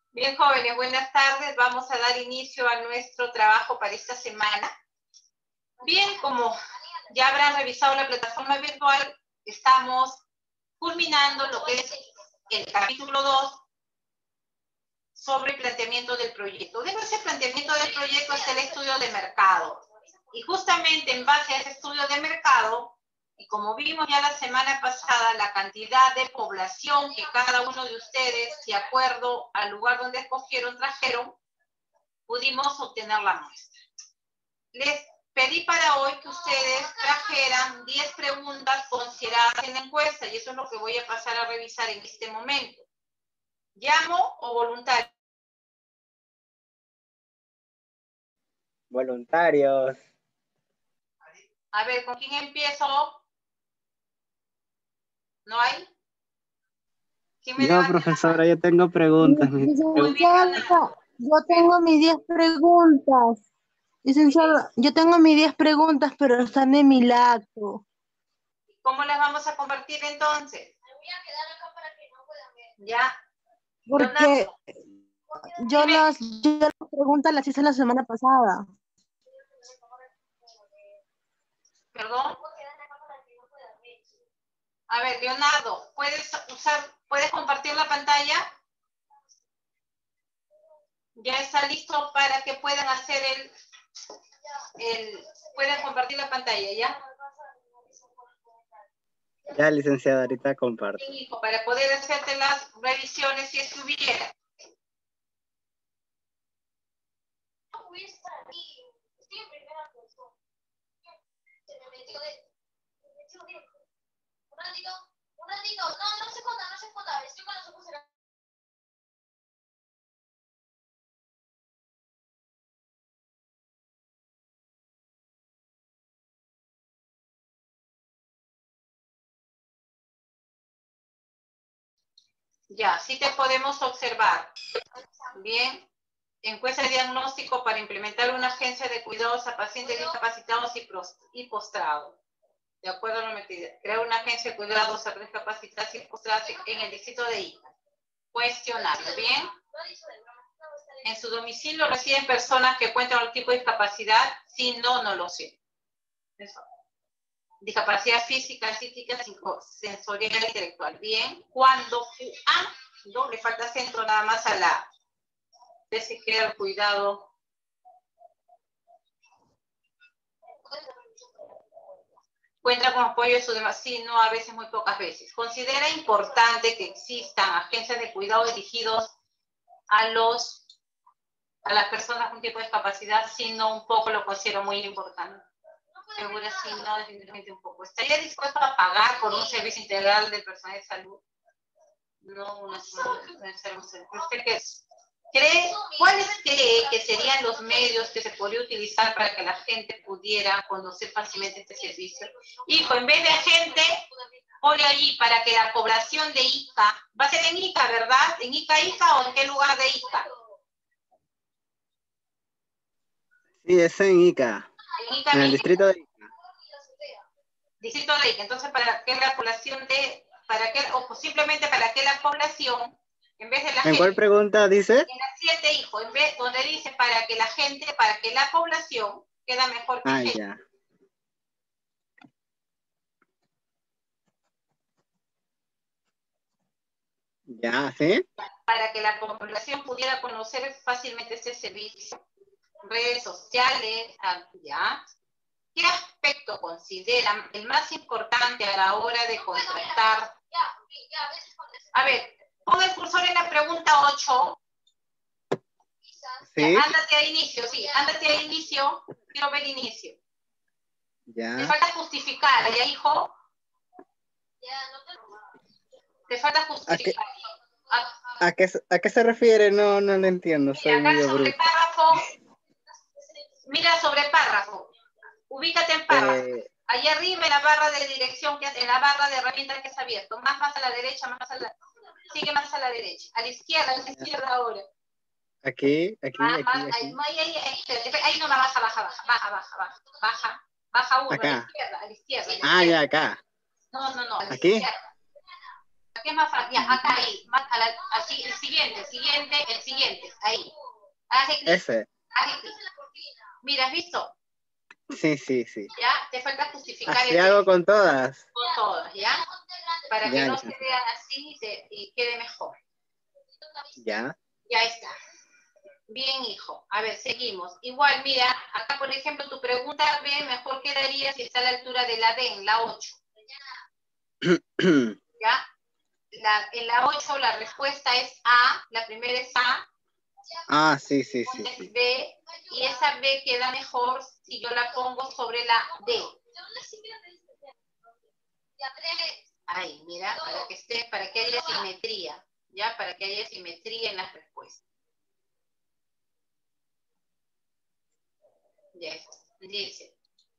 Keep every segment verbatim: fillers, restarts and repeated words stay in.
Bien, jóvenes, buenas tardes. Vamos a dar inicio a nuestro trabajo para esta semana. Bien, como ya habrán revisado la plataforma virtual, estamos culminando lo que es el capítulo dos sobre el planteamiento del proyecto. Dentro de ese planteamiento del proyecto está el estudio de mercado. Y justamente en base a ese estudio de mercado, y como vimos ya la semana pasada, la cantidad de población que cada uno de ustedes, de acuerdo al lugar donde escogieron, trajeron, pudimos obtener la muestra. Les pedí para hoy que ustedes trajeran diez preguntas consideradas en la encuesta, y eso es lo que voy a pasar a revisar en este momento. ¿Llamo o voluntario? Voluntarios. A ver, ¿con quién empiezo? ¿No hay? Yo, profesora, yo tengo preguntas. Licenciada, yo tengo mis diez preguntas. Licenciada, yo tengo mis diez preguntas, pero están en mi lacto. ¿Cómo las vamos a compartir entonces? Me voy a quedar acá para que no puedan ver. Ya. Porque yo las, yo las preguntas las hice la semana pasada. ¿Perdón? A ver, Leonardo, ¿puedes usar, puedes compartir la pantalla? Ya está listo para que puedan hacer el, el puedan compartir la pantalla, ¿ya? Ya, licenciada, ahorita comparto. Sí, hijo, para poder hacerte las revisiones si es que hubiera. Un ratito, un ratito, no, no se esconda, no se esconda, estoy con los ojos cerrados. Ya, sí te podemos observar. Bien. Encuesta de diagnóstico para implementar una agencia de cuidados a pacientes discapacitados y postrados. De acuerdo a la metida. Crear una agencia de cuidados a discapacitados y postrados en el distrito de Ica. Cuestionario. Bien. En su domicilio residen personas que cuentan con el tipo de discapacidad. Si no, no lo sé. Eso. Discapacidad física, psíquica, sensorial e intelectual. Bien. Cuando ah, no le falta centro nada más a la de se queda el cuidado. Cuenta con apoyo de su demás, sí, no, a veces, muy pocas veces. Considera importante que existan agencias de cuidado dirigidos a los a las personas con tipo de discapacidad, si no, un poco lo considero muy importante. Seguro sí, no, definitivamente un poco. ¿Estaría dispuesto a pagar por un servicio integral del personal de salud? No, no, no, ¿usted qué es? ¿Cree, ¿Cuáles cree que serían los medios que se podría utilizar para que la gente pudiera conocer fácilmente este servicio? Hijo, en vez de gente, pone allí para que la población de Ica, va a ser en Ica, ¿verdad? ¿En Ica, Ica o en qué lugar de Ica? Sí, es en Ica. En, Ica, en el distrito de Ica. Distrito de Ica. Entonces, para que la población de, para que, o simplemente para que la población, en vez de la ¿En gente, cuál pregunta dice? En la siete, hijo, en vez, donde dice para que la gente, para que la población queda mejor que Ah, gente. ya. Ya, ¿sí? Para que la población pudiera conocer fácilmente este servicio. Redes sociales, ya. ¿Qué aspecto consideran el más importante a la hora de contratar? A ver, pon el cursor en la pregunta ocho. ¿Sí? Ya, ándate a inicio, sí, ándate a inicio. Quiero ver inicio. Ya. Te falta justificar, ¿ya, hijo? Ya, no te Te falta justificar. ¿A qué, a, qué, ¿A qué se refiere? No, no lo entiendo. Soy Mira, acá medio sobre bruto. párrafo. Mira sobre párrafo. Ubícate en párrafo. Eh, Allá arriba en la barra de dirección, que en la barra de herramientas que está abierto. Más, más a la derecha, más a la... Sigue más a la derecha. A la izquierda, a la izquierda ahora. aquí, aquí, Más, aquí, más, aquí. ahí, ahí, ahí, ahí, ahí no, baja, baja, baja, baja, baja, baja, baja, baja uno, a la Acá. izquierda, a la izquierda. A la Ah, izquierda. ya, acá. No, no, no, a la ¿Aquí? izquierda. ¿Qué más fácil? Ya, acá ahí, más a la, así, el siguiente, el siguiente, el siguiente, ahí. Haz clic. Ese. Haz clic. Mira, ¿has visto? Sí, sí, sí. Ya, te falta justificar Así el hago con todas. con todas, ¿ya? Para Ya, que no licenciada. se vean así y, se, y quede mejor. Ya. Ya está. Bien, hijo. A ver, seguimos. Igual, mira, acá, por ejemplo, tu pregunta B mejor quedaría si está a la altura de la D, en la ocho. ¿Ya? La, en la ocho la respuesta es A, la primera es A, Ah, sí, sí, sí, es sí. B, y esa B queda mejor si yo la pongo sobre la D. Ahí, mira, para que esté, para que haya simetría, ¿ya? Para que haya simetría en las respuestas. Ya está. Dice,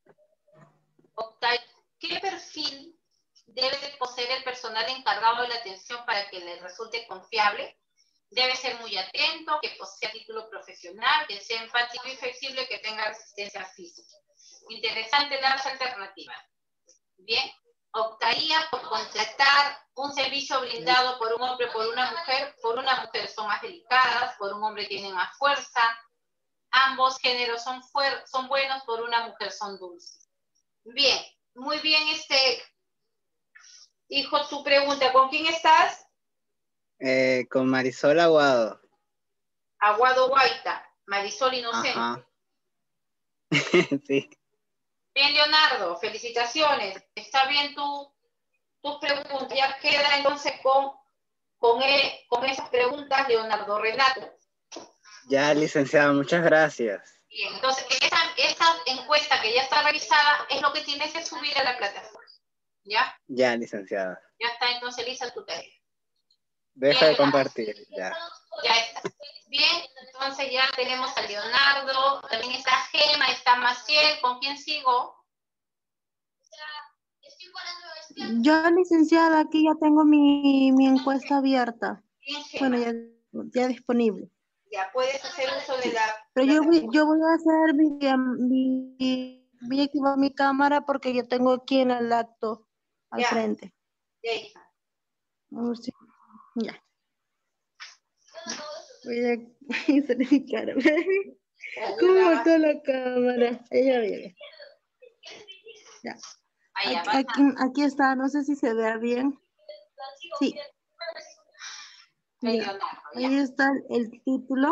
¿qué perfil debe de poseer el personal encargado de la atención para que le resulte confiable? Debe ser muy atento, que posea título profesional, que sea empático y flexible, que tenga resistencia física. Interesante las alternativas. Bien, optaría por contratar un servicio brindado por un hombre, por una mujer. Por una mujer son más delicadas, por un hombre tienen más fuerza. Ambos géneros son, son buenos, por una mujer son dulces. Bien, muy bien, este hijo, tu pregunta, ¿con quién estás? Eh, con Marisol Aguado. Aguado Guaita, Marisol Inocente. Ajá. Sí. Bien, Leonardo, felicitaciones. Está bien tu, tu pregunta. Ya queda entonces con, con, él, con esas preguntas, Leonardo Renato. Ya, licenciada, muchas gracias. Bien, entonces esa, esa encuesta que ya está revisada es lo que tienes que subir a la plataforma. ¿Ya? Ya, licenciada. Ya está entonces lista tu tarea. Deja Bien, de compartir, ya. Ya está. Bien, entonces ya tenemos a Leonardo, también está Gema, está Maciel. ¿Con quién sigo? Yo, licenciada, aquí ya tengo mi, mi encuesta abierta. Bien, Gema. Bueno, ya, ya disponible. Ya puedes hacer uso de la... Pero yo voy, yo voy a hacer mi, mi, voy a activar mi cámara porque yo tengo aquí en el acto al Ya. frente. Ya, hija. A ver si, ya. Voy a hacer mi cara. ¿Cómo botó la cámara? Ella viene. Ya. Ahí, ya, Aquí, vas a- aquí, aquí está, no sé si se vea bien. Sí. Ahí, Ya. Leonardo, ya. Ahí está el título.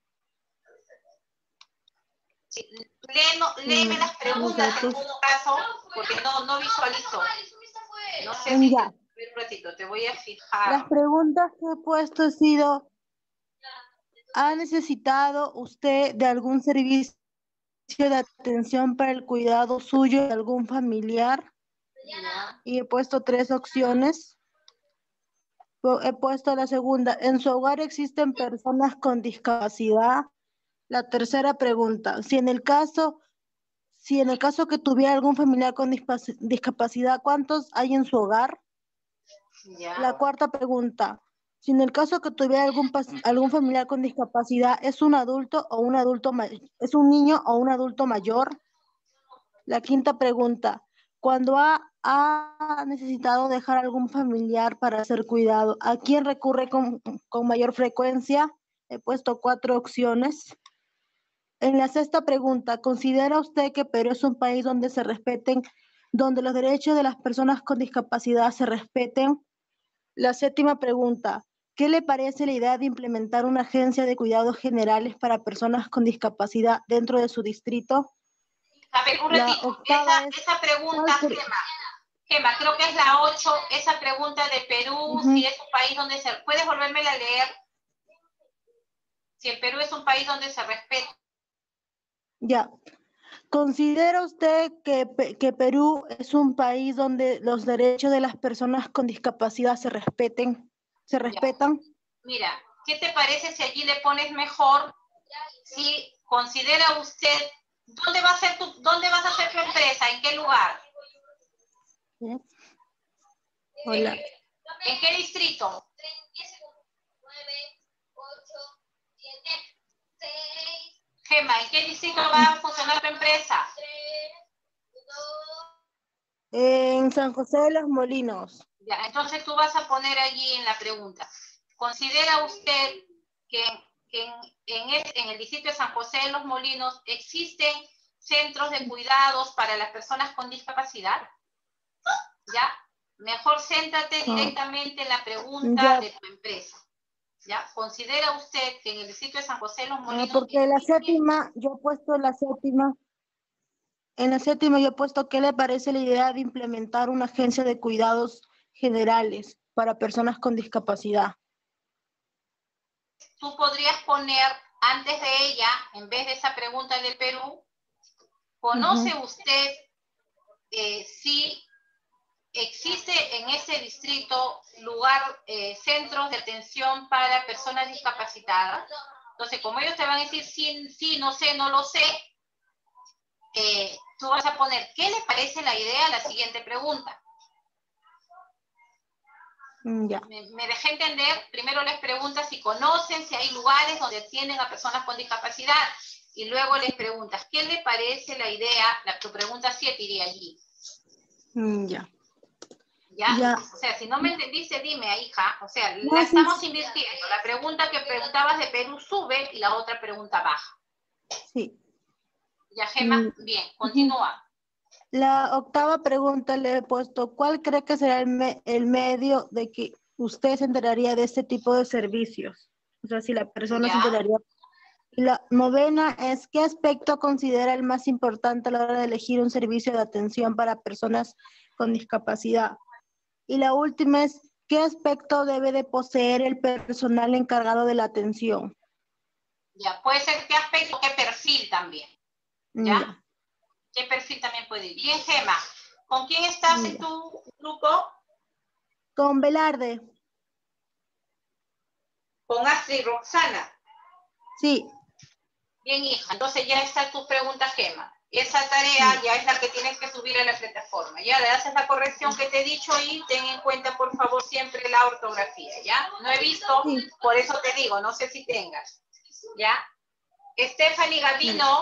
Sí, léeme, léeme Mm, las los preguntas en datos. todo caso, porque no, no visualizo. No sé Mm, si... ya. Un ratito, te voy a Las fijar. preguntas que he puesto han sido: ¿ha necesitado usted de algún servicio de atención para el cuidado suyo de algún familiar? Ya. Y he puesto tres opciones. Pu- He puesto la segunda: ¿en su hogar existen personas con discapacidad? La tercera pregunta: si en el caso, si en el caso que tuviera algún familiar con dispa- discapacidad, ¿cuántos hay en su hogar? Ya. La cuarta pregunta: si en el caso que tuviera algún, pas- algún familiar con discapacidad, ¿es un adulto o un adulto ma- es un niño o un adulto mayor? La quinta pregunta: cuando ha, ha necesitado dejar algún familiar para ser cuidado, ¿a quién recurre con, con mayor frecuencia? He puesto cuatro opciones. En la sexta pregunta: ¿considera usted que Perú es un país donde se respeten, donde los derechos de las personas con discapacidad se respeten? La séptima pregunta: ¿qué le parece la idea de implementar una agencia de cuidados generales para personas con discapacidad dentro de su distrito? A ver, un La ratito. octava Esa, es, esa pregunta, ¿cuál por- Gema, Gema, creo que es la ocho, esa pregunta de Perú, Ujú. si es un país donde se... ¿Puedes volvérmela a leer? Si el Perú es un país donde se respeta. Ya. ¿Considera usted que, Pe- que Perú es un país donde los derechos de las personas con discapacidad se respeten, se Ya. respetan? Mira, ¿qué te parece si allí le pones mejor? Si considera usted, ¿dónde va a ser tu, dónde vas a hacer tu empresa? ¿En qué lugar? ¿Sí? Hola. ¿En qué distrito? Gema, ¿en qué distrito va a funcionar tu empresa? En San José de los Molinos. Ya, entonces tú vas a poner allí en la pregunta. ¿Considera usted que, que en, en, el, en el distrito de San José de los Molinos existen centros de cuidados para las personas con discapacidad? ¿Ya? Mejor céntrate directamente en la pregunta Ya. de tu empresa. ¿Ya? ¿Considera usted que en el distrito de San José de los Ah, Molinos... porque la existe- séptima, yo he puesto la séptima, en la séptima yo he puesto qué le parece la idea de implementar una agencia de cuidados generales para personas con discapacidad. Tú podrías poner antes de ella, en vez de esa pregunta del Perú, ¿conoce Ujú. usted eh, si existe en ese distrito lugar, eh, centros de atención para personas discapacitadas? Entonces, como ellos te van a decir sí, sí, no sé, no lo sé, eh, tú vas a poner, ¿qué le parece la idea a la siguiente pregunta? Mm, Ya. Me, me dejé entender, primero les preguntas si conocen, si hay lugares donde atienden a personas con discapacidad, y luego les preguntas, ¿qué le parece la idea? La, tu pregunta siete iría allí. Mm, Ya. ¿Ya? Ya. O sea, si no me entendiste, dime, hija. O sea, No, la sí, estamos sí. invirtiendo. La pregunta que preguntabas de Perú sube y la otra pregunta baja. Sí. ¿Ya, Gema? Mm, Bien, ujú. continúa. La octava pregunta le he puesto, ¿cuál cree que será el, me- el medio de que usted se enteraría de este tipo de servicios? O sea, si la persona se ¿Ya? enteraría. Y la novena es, ¿qué aspecto considera el más importante a la hora de elegir un servicio de atención para personas con discapacidad? Y la última es, ¿qué aspecto debe de poseer el personal encargado de la atención? Ya, puede ser qué aspecto, qué perfil también. Mm, ¿Ya? Ya, ¿Qué perfil también puede ir? Bien, Gema. ¿Con quién estás mm, en ya. tu grupo? Con Velarde, Con Astrid y Roxana. sí. Bien, hija. Entonces ya está tu pregunta, Gema. Esa tarea Mm, ya es la que tienes que subir a la plataforma. Ya le haces la corrección que te he dicho y ten en cuenta, por favor, siempre la ortografía, ¿ya? No he visto, Sí. por eso te digo, no sé si tengas, ¿ya? Stephanie Mm. Gavino.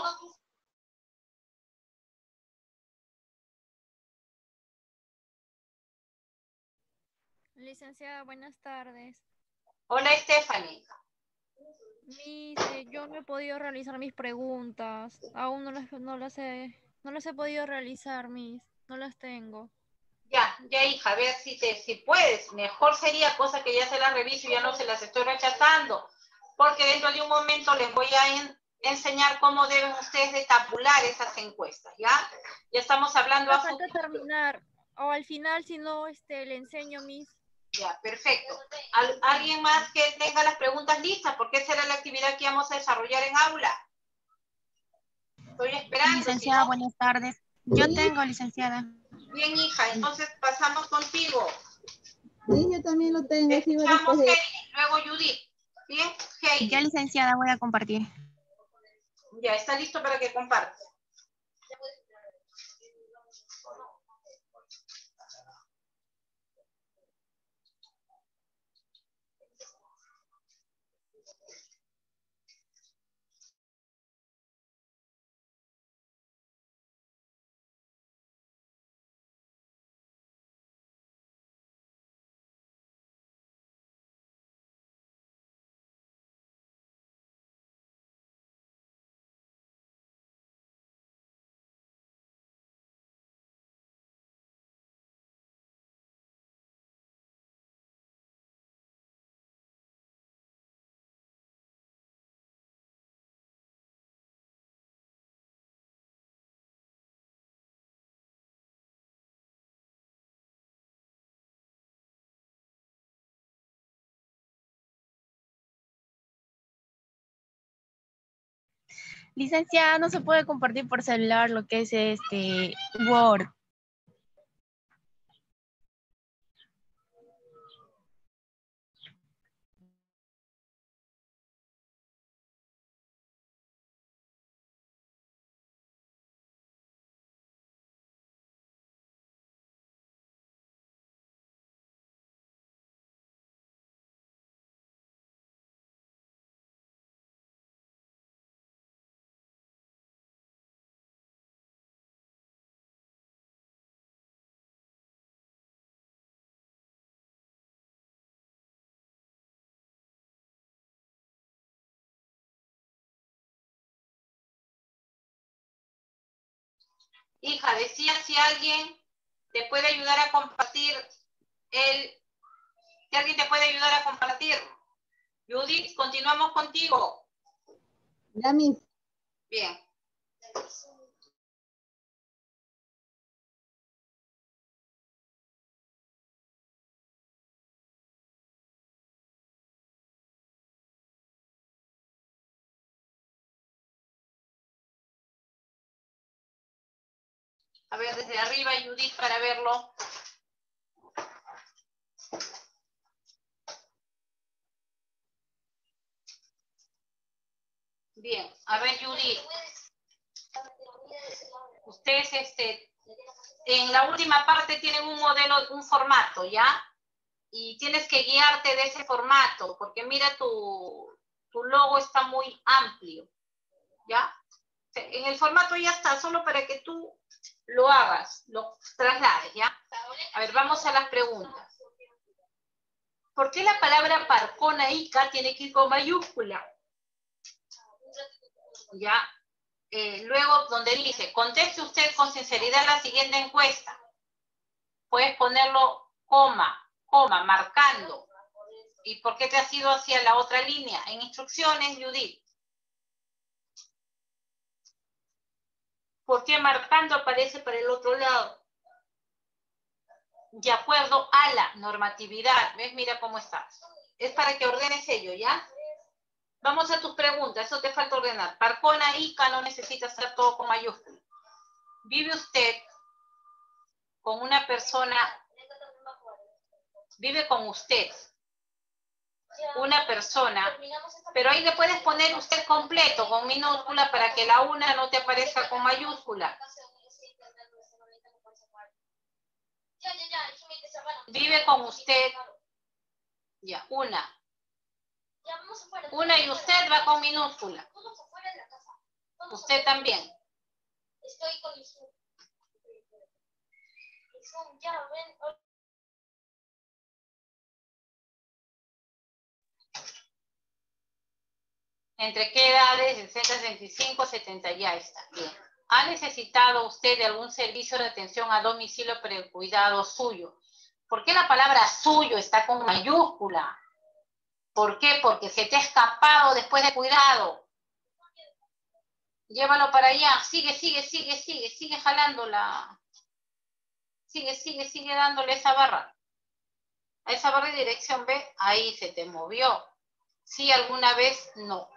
Licenciada, buenas tardes. Hola, Stephanie. Mis, eh, yo no he podido realizar mis preguntas. Aún no las, no las he, no las he podido realizar, mis. No las tengo. Ya, ya, hija, a ver si, te, si puedes. Mejor sería cosa que ya se las reviso y ya no se las estoy rechazando. Porque dentro de un momento les voy a en, enseñar cómo deben ustedes de tabular esas encuestas, ¿ya? Ya estamos hablando Me a falta futuro. terminar. O al final, si no, este, le enseño, mis. Ya, perfecto. ¿Al, ¿Alguien más que tenga las preguntas listas? Porque esa era la actividad que íbamos a desarrollar en aula. Estoy esperando, si Licenciada, no... buenas tardes. Yo tengo, licenciada. Bien, hija, entonces pasamos contigo. Sí, yo también lo tengo, sí, va Escuchamos después de... Heidi, luego Judith. Bien, Ya, Heidi. licenciada, voy a compartir. Ya, está listo para que compartas. Licenciada, no se puede compartir por celular lo que es este Word. Hija, decía si alguien te puede ayudar a compartir el... Si alguien te puede ayudar a compartir. Judith, continuamos contigo. Ya, Miss. Bien. A ver, desde arriba, Judith, para verlo. Bien, a ver, Judith. Ustedes, este, en la última parte tienen un modelo, un formato, ¿ya? Y tienes que guiarte de ese formato, porque mira, tu, tu logo está muy amplio, ¿ya? En el formato ya está, solo para que tú lo hagas, lo traslades, ¿ya? A ver, vamos a las preguntas. ¿Por qué la palabra Parcona Ica tiene que ir con mayúscula? ¿Ya? Eh, luego, donde dice, conteste usted con sinceridad la siguiente encuesta. Puedes ponerlo coma, coma, marcando. ¿Y por qué te has ido hacia la otra línea? En instrucciones, Judith. ¿Por qué marcando aparece para el otro lado? De acuerdo a la normatividad. ¿Ves? Mira cómo estás. Es para que ordenes ello, ¿ya? Vamos a tus preguntas. Eso te falta ordenar. Parcona, Ica, no necesita estar todo con mayúsculas. ¿Vive usted con una persona? Vive con usted una persona, pero ahí le puedes poner usted completo con minúscula para que la una no te aparezca con mayúscula. Vive con usted, ya, una. Una y usted va con minúscula. Usted también. Estoy con Zoom. Ya ven. ¿Entre qué edades? sesenta, sesenta y cinco, setenta, ya está. Bien. ¿Ha necesitado usted de algún servicio de atención a domicilio para el cuidado suyo? ¿Por qué la palabra suyo está con mayúscula? ¿Por qué? Porque se te ha escapado después de cuidado. Llévalo para allá. Sigue, sigue, sigue, sigue, sigue jalándola. Sigue, sigue, sigue dándole esa barra. A esa barra de dirección B, ahí se te movió. Sí, alguna vez no.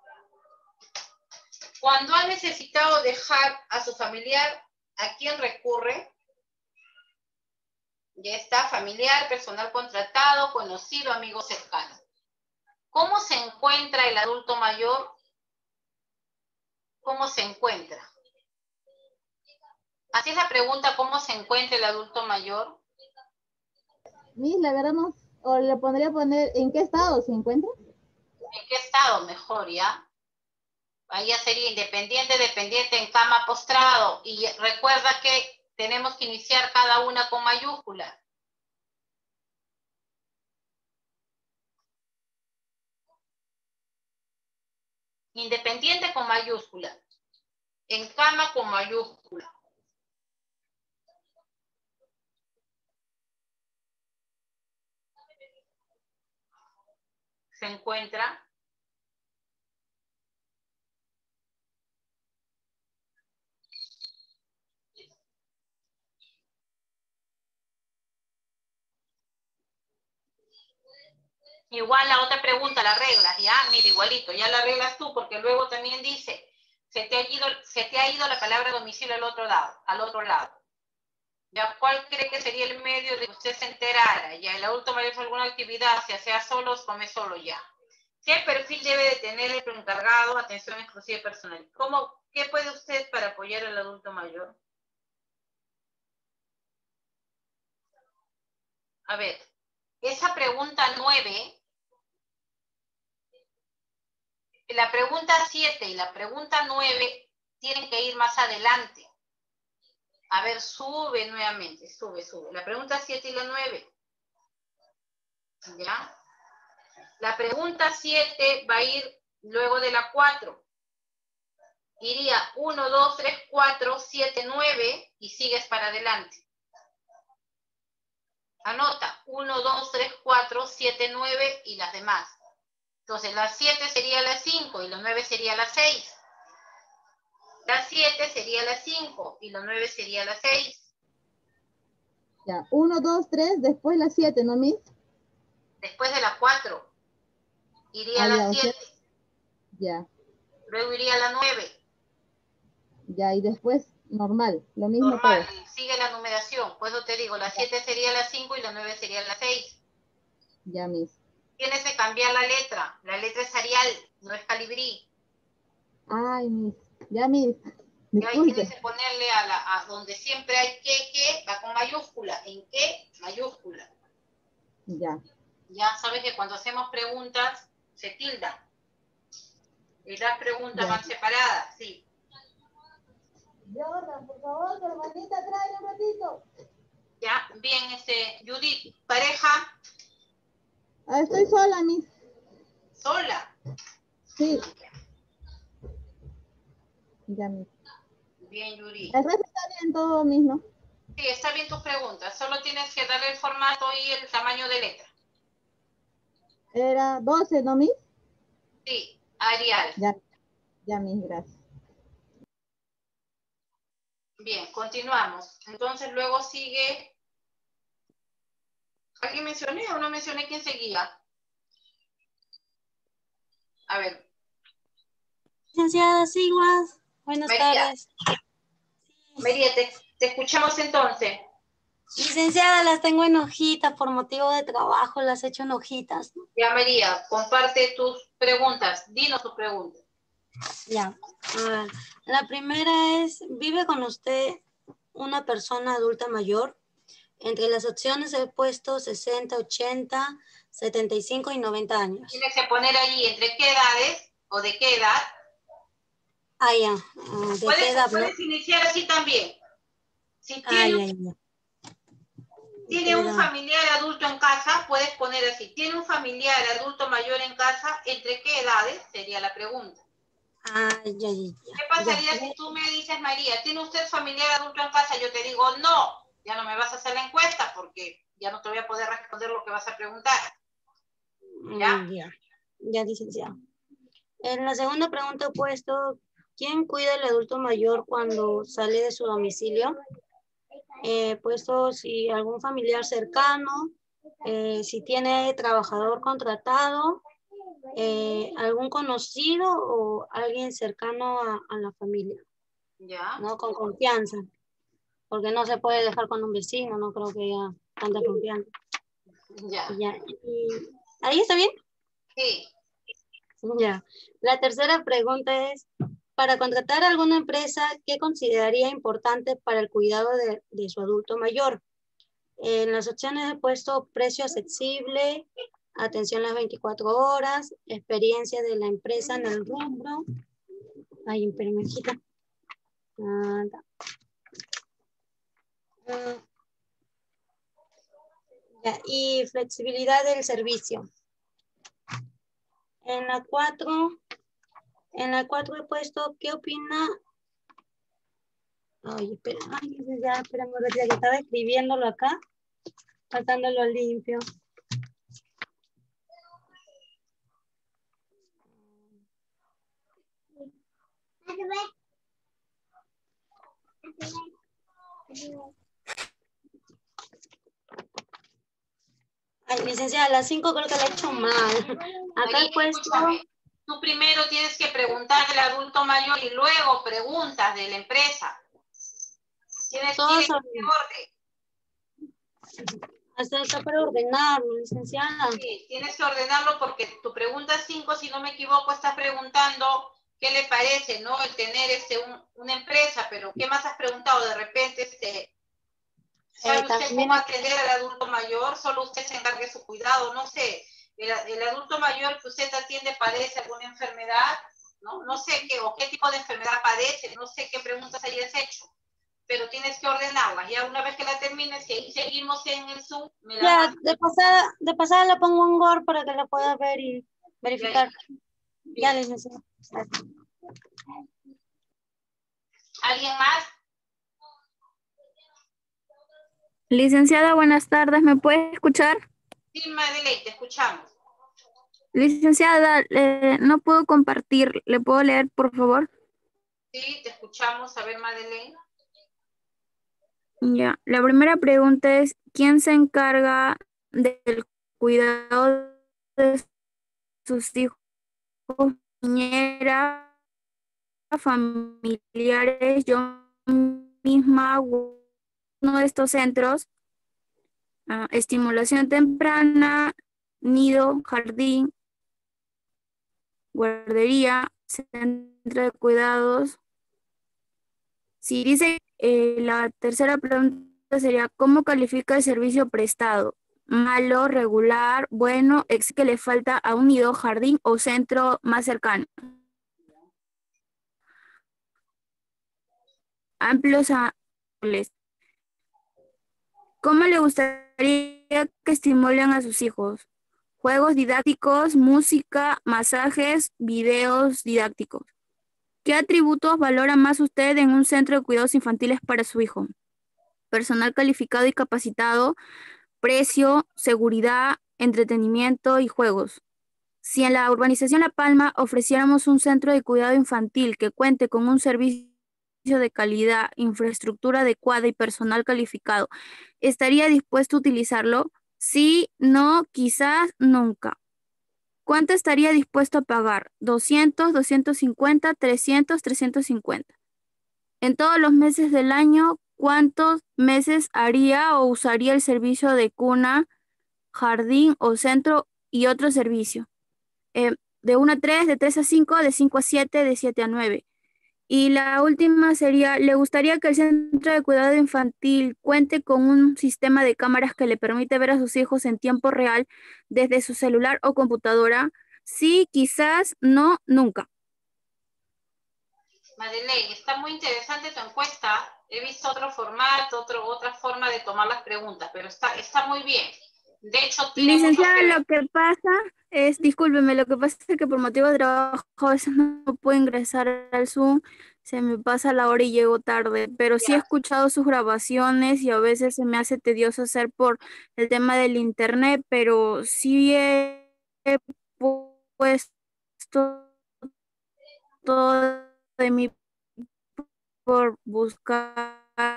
Cuando ha necesitado dejar a su familiar, ¿a quién recurre? Ya está, familiar, personal contratado, conocido, amigo cercano. ¿Cómo se encuentra el adulto mayor? ¿Cómo se encuentra? Así es la pregunta, ¿cómo se encuentra el adulto mayor? Miss, la verdad no, o le pondría poner, ¿en qué estado se encuentra? ¿En qué estado mejor, ya? Ahí ya sería independiente, dependiente, en cama, postrado. Y recuerda que tenemos que iniciar cada una con mayúsculas. Independiente con mayúscula. En cama con mayúscula. Se encuentra. Igual la otra pregunta, la reglas, ya, mira, igualito, ya la arreglas tú, porque luego también dice, se te ha ido, se te ha ido la palabra domicilio al otro lado, al otro lado. ¿Ya cuál cree que sería el medio de que usted se enterara? Ya el adulto mayor hace alguna actividad, si sea solo, come solo ya. ¿Qué perfil debe de tener el encargado? Atención exclusiva personal. ¿Cómo, qué puede usted para apoyar al adulto mayor? A ver, esa pregunta nueve, la pregunta siete y la pregunta nueve tienen que ir más adelante. A ver, sube nuevamente, sube, sube. La pregunta siete y la nueve. ¿Ya? La pregunta siete va a ir luego de la cuatro. iría uno, dos, tres, cuatro, siete, nueve y sigues para adelante. Anota, uno, dos, tres, cuatro, siete, nueve y las demás. Entonces, la siete sería la cinco y la nueve sería la seis. La siete sería la cinco y la nueve sería la seis. Ya, uno, dos, tres, después la siete, ¿no, Miss? Después de la cuatro, iría Ah, la ya, o sea, siete, ya, luego iría la nueve. ya, y después normal, lo mismo Normal, todo. y sigue la numeración. Por eso te digo, la siete sería la cinco y la nueve sería la seis. Ya, Miss. Tienes que cambiar la letra. La letra es Arial, no es Calibrí. Ay, Miss. Ya, Miss. Y ahí tienes Disculpe. que ponerle a, la, a donde siempre hay que, que, va con mayúscula. ¿En qué? Mayúscula. Ya. Ya sabes que cuando hacemos preguntas, se tilda. Y las preguntas Ya. van separadas, sí. Jordan, por favor, tu hermanita, trae un ratito. Ya, bien, este, Judith, pareja, Ah, estoy sola, Miss. sola. Sí. Ya, Miss. Bien, Judith. El resto está bien todo, Miss, ¿no? Sí, está bien tus preguntas. Solo tienes que darle el formato y el tamaño de letra. Era doce, ¿no, Miss? Sí, Arial. Ya, ya, Miss, gracias. Bien, continuamos. Entonces luego sigue... ¿Alguien mencioné o no mencioné quién seguía? A ver, Licenciada Siguas, buenas María. tardes. María, te, te escuchamos entonces. Licenciada, las tengo en hojitas por motivo de trabajo, las he hecho en hojitas, ¿no? Ya, María, comparte tus preguntas. Dinos tus preguntas. Ya, a ver, la primera es, ¿vive con usted una persona adulta mayor? Entre las opciones he puesto sesenta, ochenta, setenta y cinco y noventa años. Tienes que poner allí entre qué edades o de qué edad. Ah, ya, ah, ¿de qué Puedes, edad, no? puedes iniciar así también. Si Ah, tiene, ya, ya. tiene un familiar adulto en casa, puedes poner así. ¿Tiene un familiar adulto mayor en casa? ¿Entre qué edades? Sería la pregunta. Ah, ya, ya, ya. ¿Qué pasaría Ya. si tú me dices, María, ¿tiene usted familiar adulto en casa? Yo te digo, no. Ya no me vas a hacer la encuesta porque ya no te voy a poder responder lo que vas a preguntar. ¿Ya? Mm, Ya, ya, licenciada. En la segunda pregunta he puesto, ¿quién cuida al adulto mayor cuando sale de su domicilio? He puesto si algún familiar cercano, eh, si tiene trabajador contratado, eh, algún conocido o alguien cercano a, a la familia, ¿Ya? ¿no? Con confianza, porque no se puede dejar con un vecino, no creo que haya tanta confianza. Ya. Ya. Y, ¿ahí está bien? Sí. Ya. La tercera pregunta es, para contratar a alguna empresa, ¿qué consideraría importante para el cuidado de, de su adulto mayor? En las opciones he puesto precio accesible, atención las veinticuatro horas, experiencia de la empresa en el rubro. Ay, espérame, hijita. Ah, da. Ah, ya, y flexibilidad del servicio. En la cuatro, en la cuatro he puesto, ¿qué opina? Ay, espera, ay, ya, espérame, que estaba escribiéndolo acá, sacándolo limpio. Ay, licenciada, a las cinco creo que la he hecho mal. Acá María, he puesto... escúchame. Tú primero tienes que preguntar del adulto mayor y luego preguntas de la empresa. Tienes que ir en Todos ese orden. hasta acá para ordenarlo, licenciada. Sí, tienes que ordenarlo porque tu pregunta cinco, si no me equivoco, estás preguntando qué le parece, ¿no? El tener este, un, una empresa, pero ¿qué más has preguntado? De repente, este, ¿sabe Eh, usted también cómo atender al adulto mayor? ¿Solo usted se encargue de su cuidado? No sé. El, el adulto mayor que usted atiende padece alguna enfermedad, ¿no? No sé qué, o qué tipo de enfermedad padece, no sé qué preguntas hayas hecho, pero tienes que ordenarlas. Ya una vez que la termines, y ahí seguimos en el Zoom, me la ya, mandas. de pasada, de pasada le pongo un Word para que la pueda ver y verificar. Ya, Ya, licenciada. Gracias. ¿Alguien más? Licenciada, buenas tardes. ¿Me puede escuchar? Sí, Madeleine, te escuchamos. Licenciada, eh, no puedo compartir. ¿Le puedo leer, por favor? Sí, te escuchamos. A ver, Madeleine. Ya. La primera pregunta es, ¿quién se encarga del cuidado de sus hijos? Niñera, familiares, yo misma, uno de estos centros, uh, estimulación temprana, nido, jardín, guardería, centro de cuidados. Si dice, eh, la tercera pregunta sería, ¿cómo califica el servicio prestado? Malo, regular, bueno, es que le falta a un nido, jardín o centro más cercano. Amplios árboles. ¿Cómo le gustaría que estimulen a sus hijos? Juegos didácticos, música, masajes, videos didácticos. ¿Qué atributos valora más usted en un centro de cuidados infantiles para su hijo? Personal calificado y capacitado, precio, seguridad, entretenimiento y juegos. Si en la urbanización La Palma ofreciéramos un centro de cuidado infantil que cuente con un servicio de calidad, infraestructura adecuada y personal calificado, ¿estaría dispuesto a utilizarlo? Sí, no, quizás, nunca. ¿Cuánto estaría dispuesto a pagar? doscientos, doscientos cincuenta, trescientos, trescientos cincuenta. En todos los meses del año, ¿cuántos meses haría o usaría el servicio de cuna, jardín o centro y otro servicio? Eh, de uno a tres, de tres a cinco, de cinco a siete, de siete a nueve. Y la última sería, ¿le gustaría que el centro de cuidado infantil cuente con un sistema de cámaras que le permite ver a sus hijos en tiempo real desde su celular o computadora? Sí, quizás, no, nunca. Madeleine, está muy interesante tu encuesta. He visto otro formato, otro, otra forma de tomar las preguntas, pero está, está muy bien. De hecho, tiene Licenciada, mucho que ver. lo que pasa es, discúlpeme, lo que pasa es que por motivo de trabajo a veces no puedo ingresar al Zoom, se me pasa la hora y llego tarde, pero sí he escuchado sus grabaciones y a veces se me hace tedioso hacer por el tema del internet, pero sí he, he puesto todo de mí por buscar,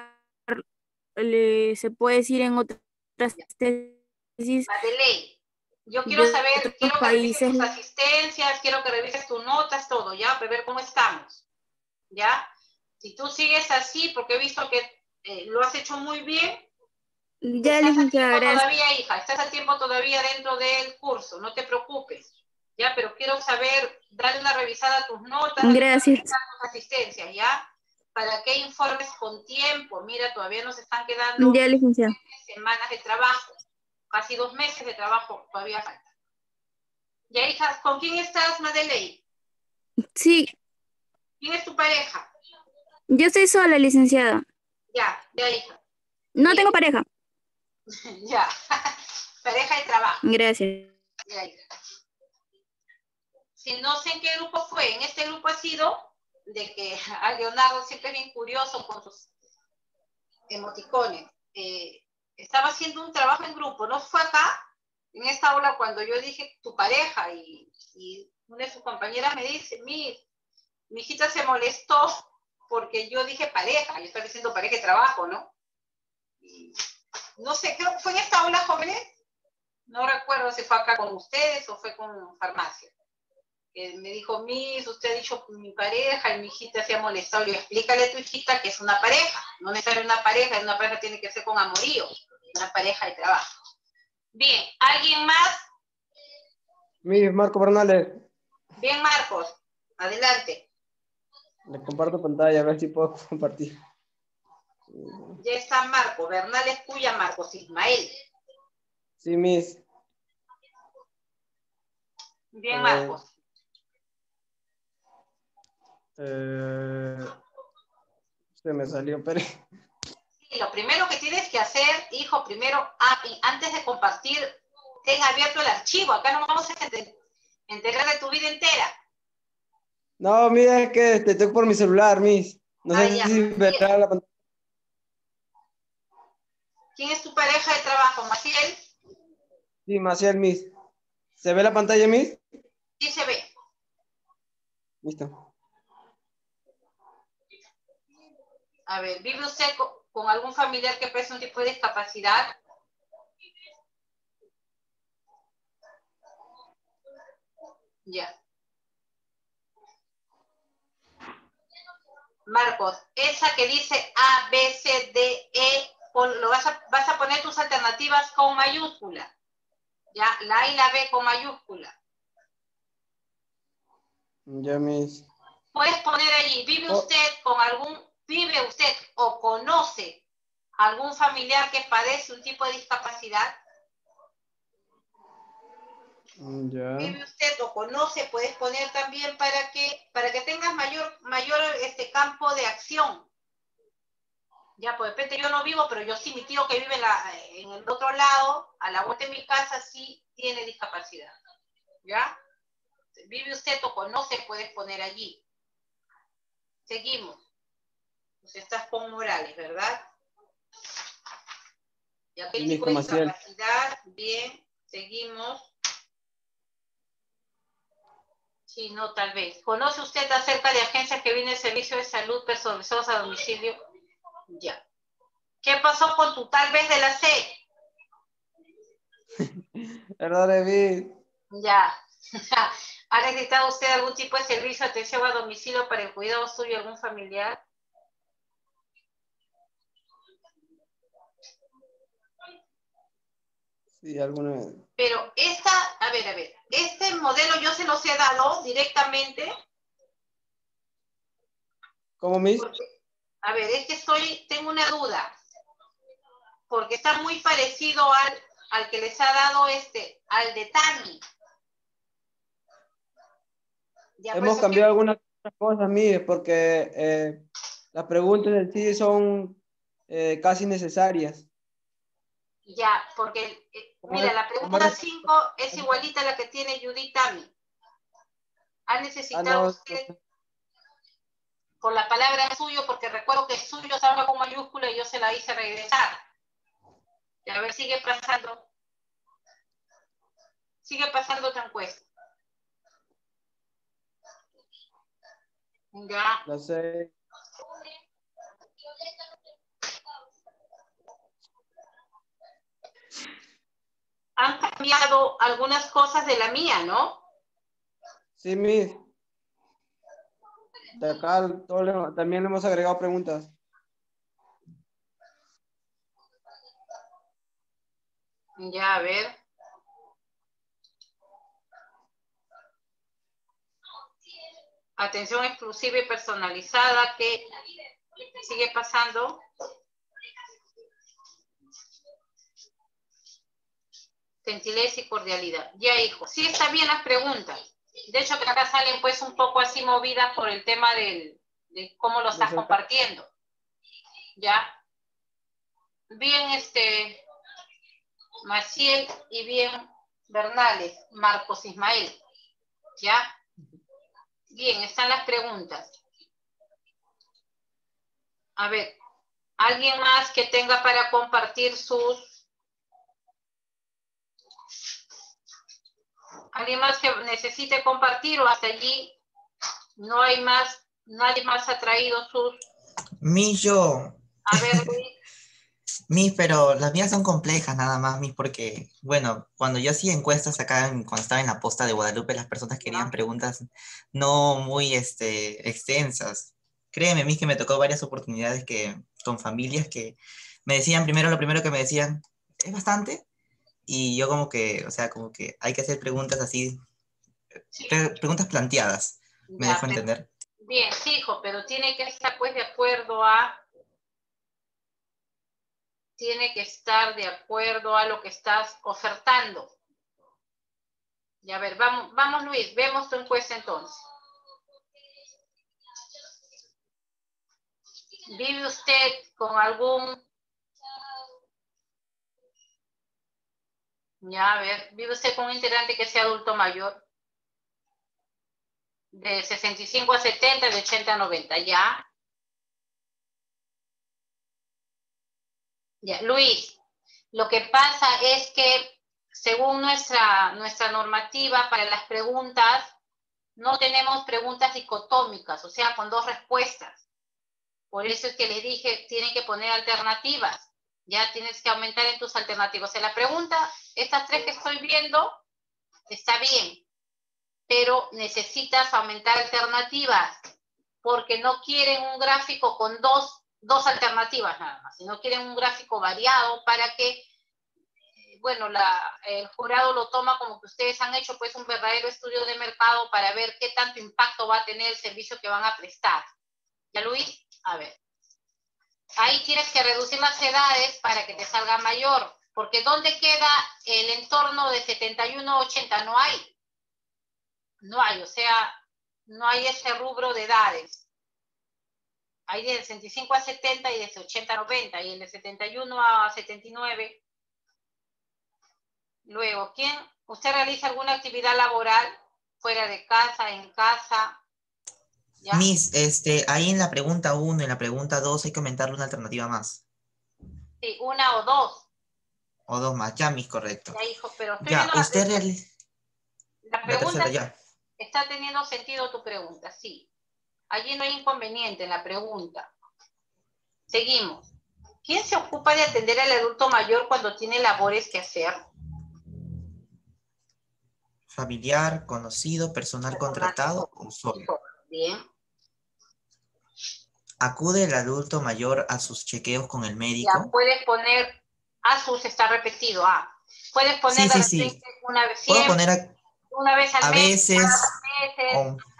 le, se puede decir en otras tesis. Madeleine, yo quiero de saber, otros quiero que países. revises tus asistencias, quiero que revises tus notas, todo, ¿ya? Para ver cómo estamos, ¿ya? Si tú sigues así, porque he visto que eh, lo has hecho muy bien, ya, estás a tiempo gracias. todavía, hija, estás a tiempo todavía dentro del curso, no te preocupes, ¿ya? Pero quiero saber, darle una revisada a tus notas, gracias. a tus asistencias, ¿ya? Para que informes con tiempo. Mira, todavía nos están quedando ya, licenciada. semanas de trabajo, casi dos meses de trabajo, todavía falta. Ya, hija, ¿con quién estás, Madeleine? Sí. ¿Quién es tu pareja? Yo estoy sola, licenciada. Ya, ya, hija. No Bien. tengo pareja. Ya, pareja de trabajo. Gracias. Ya, hija. Si no sé en qué grupo fue, en este grupo ha sido de que a Leonardo siempre es bien curioso con sus emoticones. Eh, estaba haciendo un trabajo en grupo, ¿no fue acá? En esta aula cuando yo dije tu pareja y, y una de sus compañeras me dice, mi, mi hijita se molestó porque yo dije pareja, yo estaba diciendo pareja de trabajo, ¿no? Y, no sé, creo que fue en esta aula, jóvenes, no recuerdo si fue acá con ustedes o fue con farmacia. Eh, me dijo, Miss, usted ha dicho mi pareja y mi hijita se ha molestado. Le explícale a tu hijita que es una pareja, no necesariamente una pareja, una pareja tiene que ser con amorío, una pareja de trabajo. Bien, ¿alguien más? Miss Marco Bernales. Bien, Marcos, adelante. Le comparto pantalla, a ver si puedo compartir. Ya está Marco, Bernales Cuya, Marcos Ismael. Sí, Miss. Bien, Eh, Marcos. Eh, se me salió, pero... Sí, lo primero que tienes que hacer, hijo, primero, antes de compartir, ten abierto el archivo. Acá no vamos a enterar de tu vida entera. No, mira, es que este, estoy por mi celular, Miss. No Ah, sé ya. si verá la pantalla. ¿Quién es tu pareja de trabajo, Maciel? Sí, Maciel, Miss. ¿Se ve la pantalla, Miss? Sí se ve. Listo. A ver, ¿vive usted con, con algún familiar que presente un tipo de discapacidad? Ya. Marcos, esa que dice A, B, C, D, E, pon- lo vas a, vas a poner tus alternativas con mayúscula. Ya, la A y la B con mayúscula. Ya, Miss. Puedes poner allí, ¿vive Oh. usted con algún, vive usted o conoce algún familiar que padece un tipo de discapacidad? Ya. Vive usted o conoce, puedes poner también para que, para que tengas mayor, mayor este campo de acción. Ya, pues de repente yo no vivo, pero yo sí, mi tío que vive en, la, en el otro lado, a la vuelta de mi casa, sí tiene discapacidad. ¿Ya? Vive usted o conoce, puedes poner allí. Seguimos. Pues estás con Morales, ¿verdad? ¿Y aquel Sí, Miss, tipo de con Maciel. discapacidad? Bien, seguimos. Sí, no, tal vez. ¿Conoce usted acerca de agencias que vienen servicio de salud personalizados a domicilio? Ya. ¿Qué pasó con tu tal vez de la C? Perdón, Miss. Ya. ¿Ha necesitado usted algún tipo de servicio de atención a domicilio para el cuidado suyo de algún familiar? Sí, alguna. Pero esta, a ver, a ver, este modelo yo se los he dado directamente. ¿Cómo, Miss? Porque, a ver, es que estoy, tengo una duda. Porque está muy parecido al, al que les ha dado este, al de Tami. Ya, por Hemos eso cambiado que- algunas cosas, Miss, porque eh, las preguntas en sí son eh, casi necesarias. Ya, porque, eh, Como mira, es- la como pregunta es- cinco es igualita a la que tiene Judith Tami. ¿Ha Ah, necesitado no. usted por la palabra suyo? Porque recuerdo que suyo estaba con mayúscula y yo se la hice regresar. Y a ver, sigue pasando. Sigue pasando tu encuesta. Ya. La sé. Han cambiado algunas cosas de la mía, ¿no? Sí, Miss. De acá todo le- también le hemos agregado preguntas. Ya, a ver. Atención exclusiva y personalizada, que sigue pasando. Gentileza y cordialidad. Ya, hijo. Sí, está bien las preguntas. De hecho, que acá salen pues un poco así movidas por el tema del, de cómo lo estás Del- compartiendo. Ya. Bien, este, Maciel y bien Bernales, Marcos Ismael. ¿Ya? Bien, están las preguntas. A ver, ¿alguien más que tenga para compartir sus... ¿Alguien más que necesite compartir o hasta allí no hay más, nadie más ha traído sus... Mis, yo, A ver, Luis. mis, pero las mías son complejas nada más, mis, porque, bueno, cuando yo hacía encuestas acá, en- cuando estaba en la posta de Guadalupe, las personas querían preguntas no muy, este, extensas. Créeme, mis, que me tocó varias oportunidades que, con familias que me decían, primero, lo primero que me decían, ¿es bastante? Y yo como que, o sea, como que hay que hacer preguntas así, pre- preguntas planteadas, ¿me Ya, dejo pero- entender? bien, sí, hijo, pero tiene que estar pues de acuerdo a... Tiene que estar de acuerdo a lo que estás ofertando. Y a ver, vamos, vamos Luis, vemos tu encuesta entonces. ¿Vive usted con algún... Ya, a ver, ¿vive usted con un integrante que sea adulto mayor? De sesenta y cinco a setenta, de ochenta a noventa, ya. Ya, Luis, lo que pasa es que según nuestra, nuestra normativa para las preguntas, no tenemos preguntas dicotómicas, o sea, con dos respuestas. Por eso es que les dije, tienen que poner alternativas. Ya tienes que aumentar en tus alternativas. En la pregunta, estas tres que estoy viendo, está bien, pero necesitas aumentar alternativas, porque no quieren un gráfico con dos, dos alternativas nada más, sino quieren un gráfico variado para que, bueno, la, el jurado lo toma como que ustedes han hecho pues un verdadero estudio de mercado para ver qué tanto impacto va a tener el servicio que van a prestar. ¿Ya, Luis? A ver. Ahí tienes que reducir las edades para que te salga mayor, porque ¿dónde queda el entorno de setenta y uno a ochenta? No hay. No hay, o sea, no hay ese rubro de edades. Hay de sesenta y cinco a setenta y de ochenta a noventa, y el de setenta y uno a setenta y nueve. Luego, ¿quién? ¿Usted realiza alguna actividad laboral fuera de casa, en casa? ¿Ya? Miss, este, ahí en la pregunta uno y en la pregunta dos hay que aumentarle una alternativa más. Sí, una o dos. O dos más, ya, Miss, correcto. Ya, hijo, pero estoy Ya, viendo usted la, realiza... la La pregunta. tercera, ya. Está teniendo sentido tu pregunta, sí. Allí no hay inconveniente en la pregunta. Seguimos. ¿Quién se ocupa de atender al adulto mayor cuando tiene labores que hacer? Familiar, conocido, personal contratado o solo. Bien. ¿Acude el adulto mayor a sus chequeos con el Ya médico? puedes poner, a sus está repetido, ah. Puedes poner Sí, de sí, repente sí. una vez Puedo siempre, poner a, una vez al a mes, veces... cada dos meses.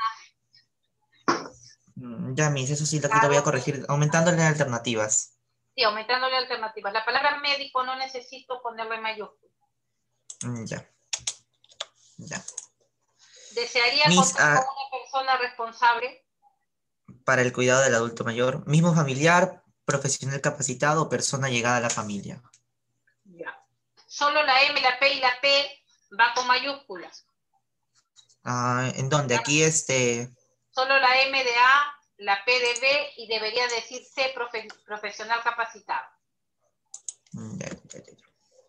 o- Mm, Ya, Miss, eso sí, aquí lo voy a corregir, aumentándole alternativas. Sí, aumentándole alternativas. La palabra médico no necesito ponerle mayúscula. Mm, Ya. Ya. ¿Desearía Miss, contar ah, con una persona responsable? para el cuidado del adulto mayor, mismo familiar, profesional capacitado o persona llegada a la familia. Ya. Solo la M, la P y la P va con mayúsculas. Ah, ¿en dónde? Aquí este... Solo la M de A, la P de B y debería decir C, profe- profesional capacitado. Mm, Ya, ya, ya.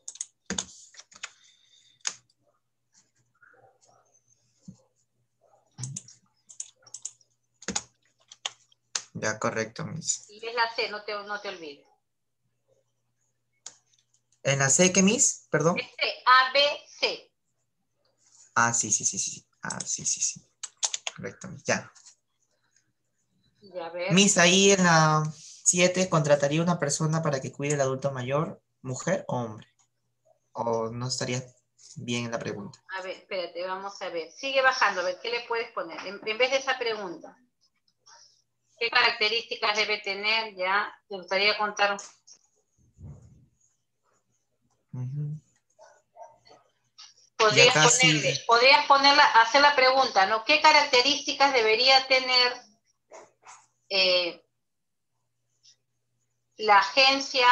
Ya, correcto, Miss. Y es la C, no te, no te olvides. ¿En la C qué, Miss? Perdón. Es C, A, B, C. Ah, sí, sí, sí, sí. Ah, sí, sí, sí. Correcto, Miss. Ya. Ya ver. Miss, ahí en la siete, ¿contrataría una persona para que cuide al adulto mayor, mujer o hombre? ¿O no estaría bien en la pregunta? A ver, espérate, vamos a ver. Sigue bajando, a ver, ¿qué le puedes poner? En, en vez de esa pregunta, ¿qué características debe tener? Ya, te gustaría contar. Ujú. Podrías Ya casi... ponerle, podrías ponerla, hacer la pregunta, ¿no? ¿Qué características debería tener eh, la agencia,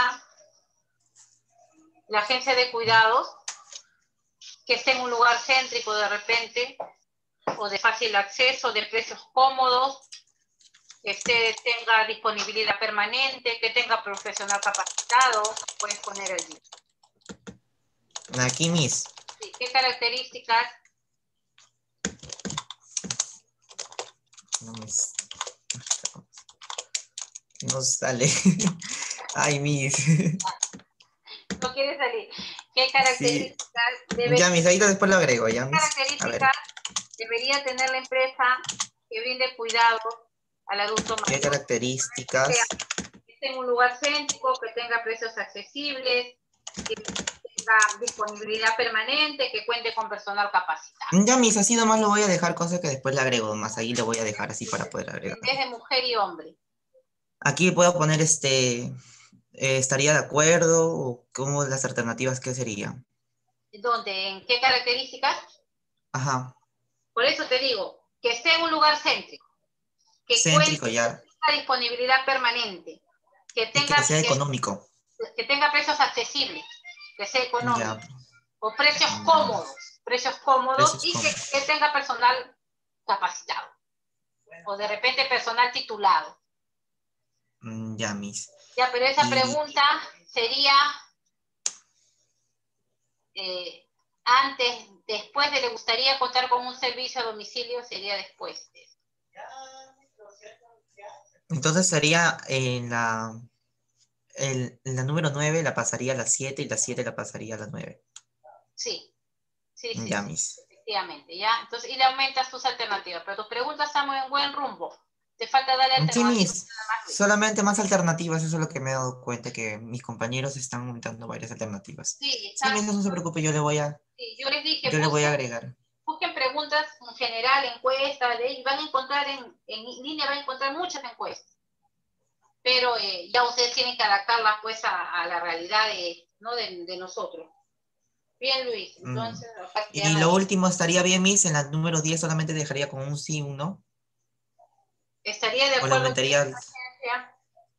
la agencia de cuidados, que esté en un lugar céntrico de repente, o de fácil acceso, de precios cómodos, que esté, tenga disponibilidad permanente, que tenga profesional capacitado? Puedes poner allí. Aquí, Miss. Sí, ¿qué características? No me... No sale. Ay, Miss. No quiere salir. ¿Qué Sí. características debe Ya, Miss, ahí después lo agrego, ya, ¿Qué Miss. A ver, características debería tener la empresa que brinde cuidado al adulto ¿qué mayor? características? Que esté en un lugar céntrico, que tenga precios accesibles, que tenga disponibilidad permanente, que cuente con personal capacitado. Ya, Miss, así nomás lo voy a dejar, cosa que después le agrego más. Ahí le voy a dejar así para poder agregar. En vez de mujer y hombre. Aquí puedo poner este, eh, ¿estaría de acuerdo? ¿O cómo las alternativas qué serían? ¿Dónde? ¿En qué características? Ajá, Por eso te digo, que esté en un lugar céntrico, que cuente céntrico ya. con disponibilidad permanente, que Y tenga, que sea que, económico. que tenga precios accesibles, que sea económico. Ya, O precios ya. cómodos, precios cómodos Precios y que, cómodos. que tenga personal capacitado. O de repente personal titulado. Mm, Ya, Miss. Ya, pero esa Y pregunta sería eh, antes, después de le gustaría contar con un servicio a domicilio, sería después de eso. Entonces sería en la, el, la número nueve la pasaría a las siete y la siete la pasaría a las nueve. Sí, sí, sí, Ya, sí, mis. efectivamente, ¿ya? Entonces, y le aumentas tus alternativas, pero tus preguntas están muy en buen rumbo. Te falta darle Sí, alternativas. mis. Solamente más alternativas, eso es lo que me he dado cuenta, que mis compañeros están aumentando varias alternativas. Sí, Sí, está, mis, no se preocupe, yo le voy a, sí, yo les dije, yo le voy a busquen, agregar. busquen preguntas en general, encuestas, y van a encontrar en, en línea, van a encontrar muchas encuestas. Pero eh, ya ustedes tienen que adaptarlas pues a, a la realidad de, ¿no? de, de nosotros. Bien, Luis, entonces... Mm. Y lo último, estaría bien, Miss, en la número diez solamente dejaría con un sí, un no. Estaría de O le acuerdo aumentaría con el la agencia.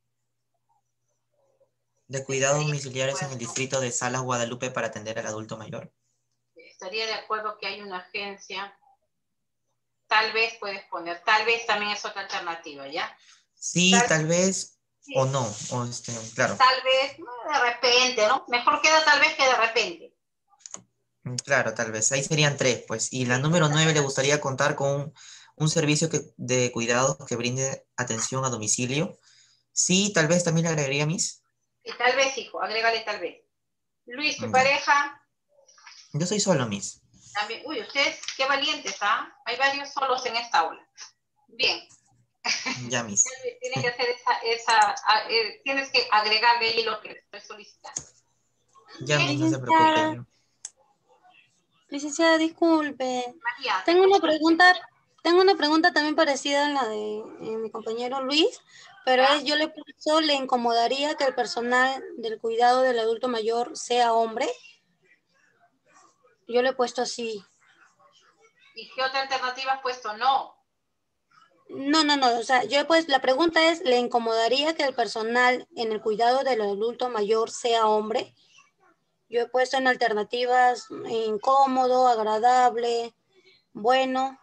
de cuidados Estaría de domiciliarios en el acuerdo. distrito de Salas, Guadalupe, para atender al adulto mayor. Estaría de acuerdo que hay una agencia. Tal vez puedes poner, tal vez también es otra alternativa, ¿ya? Sí, Tal, tal vez, sí, o no, o este, claro. tal vez, no, de repente, ¿no? Mejor queda tal vez que de repente. Claro, tal vez. Ahí serían tres, pues. Y la Sí. número nueve le gustaría contar con un, un servicio que, de cuidados que brinde atención a domicilio. Sí, tal vez también le agregaría Miss. Y tal vez, hijo, agrégale tal vez. Luis, tu Ya. pareja, Yo soy solo Miss. también, uy, ustedes, qué valientes, ¿ah? Hay varios solos en esta aula. Bien. Ya, Miss. Tienen que hacer esa, esa a, eh, tienes que agregarle ahí lo que le estoy solicitando. Ya, Bien, Miss, no se preocupe. Licenciada, Yo. licenciada, disculpe. María, te Tengo una escucho. pregunta, tengo una pregunta también parecida a la de eh, mi compañero Luis, pero ¿Ya? es, yo le puso, ¿le incomodaría que el personal del cuidado del adulto mayor sea hombre? Yo le he puesto así. ¿Y qué otra alternativa has puesto? No. No, no, no, o sea, yo pues la pregunta es, ¿le incomodaría que el personal en el cuidado del adulto mayor sea hombre? Yo he puesto en alternativas incómodo, agradable, bueno.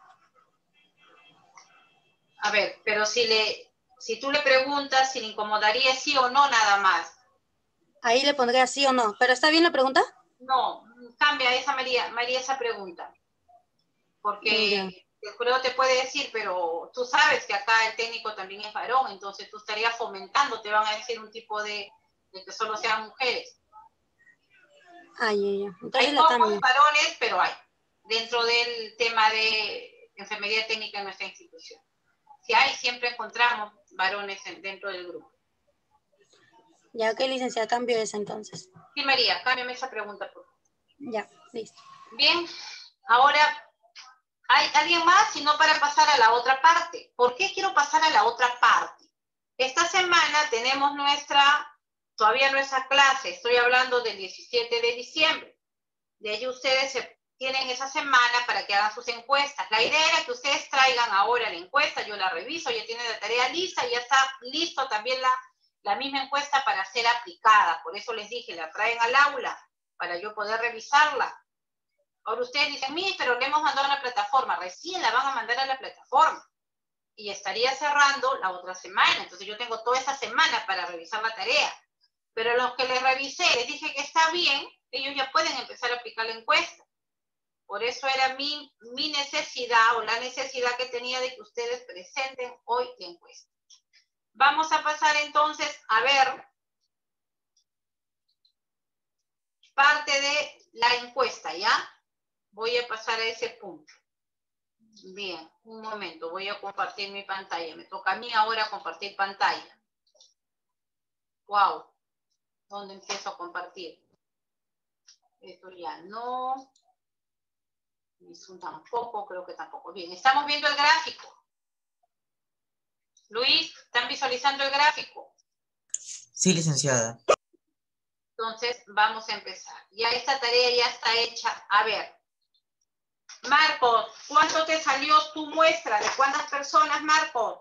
A ver, pero si le, si tú le preguntas si le incomodaría sí o no nada más. Ahí le pondría sí o no. ¿Pero está bien la pregunta? No, cambia esa María, María esa pregunta. Ya. Porque el jurado te puede decir, pero tú sabes que acá el técnico también es varón, entonces tú estarías fomentando, te van a decir un tipo de, de que solo sean mujeres. Ay, ay, ay. Entonces Hay la pocos cambio. varones, pero hay, dentro del tema de enfermería técnica en nuestra institución. Si hay, siempre encontramos varones en, dentro del grupo. Ya que licenciada, cambio esa entonces. Sí, María, cámbiame esa pregunta, por favor. Ya, listo. Bien, ahora, ¿hay alguien más? Si no, para pasar a la otra parte. ¿Por qué quiero pasar a la otra parte? Esta semana tenemos nuestra, todavía nuestra clase, estoy hablando del diecisiete de diciembre. De ahí ustedes se, tienen esa semana para que hagan sus encuestas. La idea era que ustedes traigan ahora la encuesta, yo la reviso, ya tienen la tarea lista, ya está listo también la, la misma encuesta para ser aplicada. Por eso les dije, la traen al aula para yo poder revisarla. Ahora ustedes dicen, mí, pero le hemos mandado a la plataforma, recién la van a mandar a la plataforma. Y estaría cerrando la otra semana, entonces yo tengo toda esa semana para revisar la tarea. Pero los que les revisé, les dije que está bien, ellos ya pueden empezar a aplicar la encuesta. Por eso era mi, mi necesidad o la necesidad que tenía de que ustedes presenten hoy la encuesta. Vamos a pasar entonces a ver parte de la encuesta, ¿ya? Voy a pasar a ese punto. Bien, un momento, voy a compartir mi pantalla. Me toca a mí ahora compartir pantalla. Wow, ¿dónde empiezo a compartir? Esto ya no. Zoom tampoco, creo que tampoco. Bien, estamos viendo el gráfico. Luis, ¿están visualizando el gráfico? Sí, licenciada. Entonces, vamos a empezar. Ya esta tarea ya está hecha. A ver. Marcos, ¿cuánto te salió tu muestra? ¿De cuántas personas, Marcos?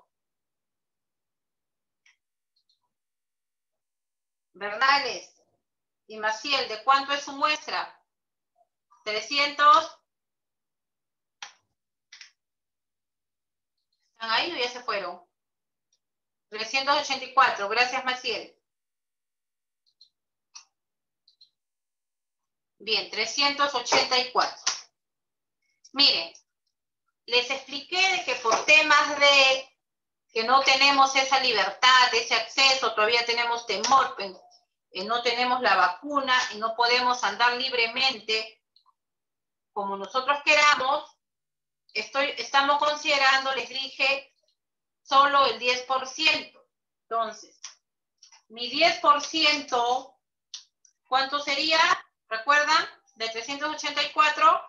Bernales y Maciel, ¿de cuánto es su muestra? trescientos. ¿Están ahí o ya se fueron? trescientos ochenta y cuatro. Gracias, Maciel. Bien, trescientos ochenta y cuatro. Miren, les expliqué de que por temas de que no tenemos esa libertad, ese acceso, todavía tenemos temor, eh, no tenemos la vacuna y no podemos andar libremente como nosotros queramos, estoy, estamos considerando, les dije, solo el diez por ciento. Entonces, mi diez por ciento, ¿cuánto sería? ¿Recuerdan? De trescientos ochenta y cuatro.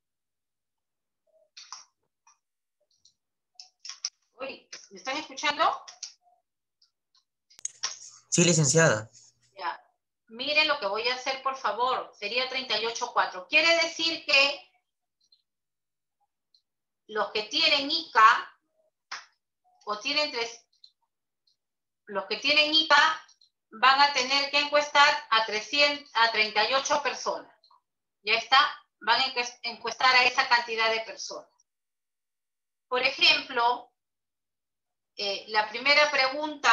Uy, ¿me están escuchando? Sí, licenciada. Ya. Miren lo que voy a hacer, por favor. Sería treinta y ocho punto cuatro. Quiere decir que los que tienen I C A o tienen tres, los que tienen I C A van a tener que encuestar a, trescientos, a treinta y ocho personas. Ya está, van a encuestar a esa cantidad de personas. Por ejemplo, eh, la primera pregunta,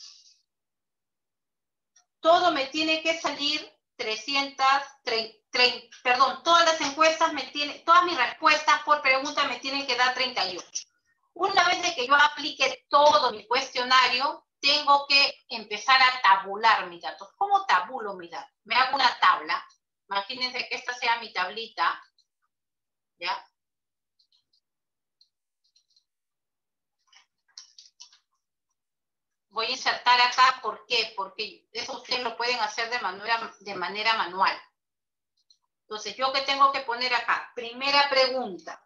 todo me tiene que salir trescientos treinta, perdón, todas las encuestas me tienen, todas mis respuestas por pregunta me tienen que dar treinta y ocho. Una vez de que yo aplique todo mi cuestionario, tengo que empezar a tabular mis datos. ¿Cómo tabulo mis datos? Me hago una tabla. Imagínense que esta sea mi tablita. ¿Ya? Voy a insertar acá, ¿por qué? Porque eso ustedes lo pueden hacer de manera, de manera manual. Entonces, ¿yo qué tengo que poner acá? Primera pregunta.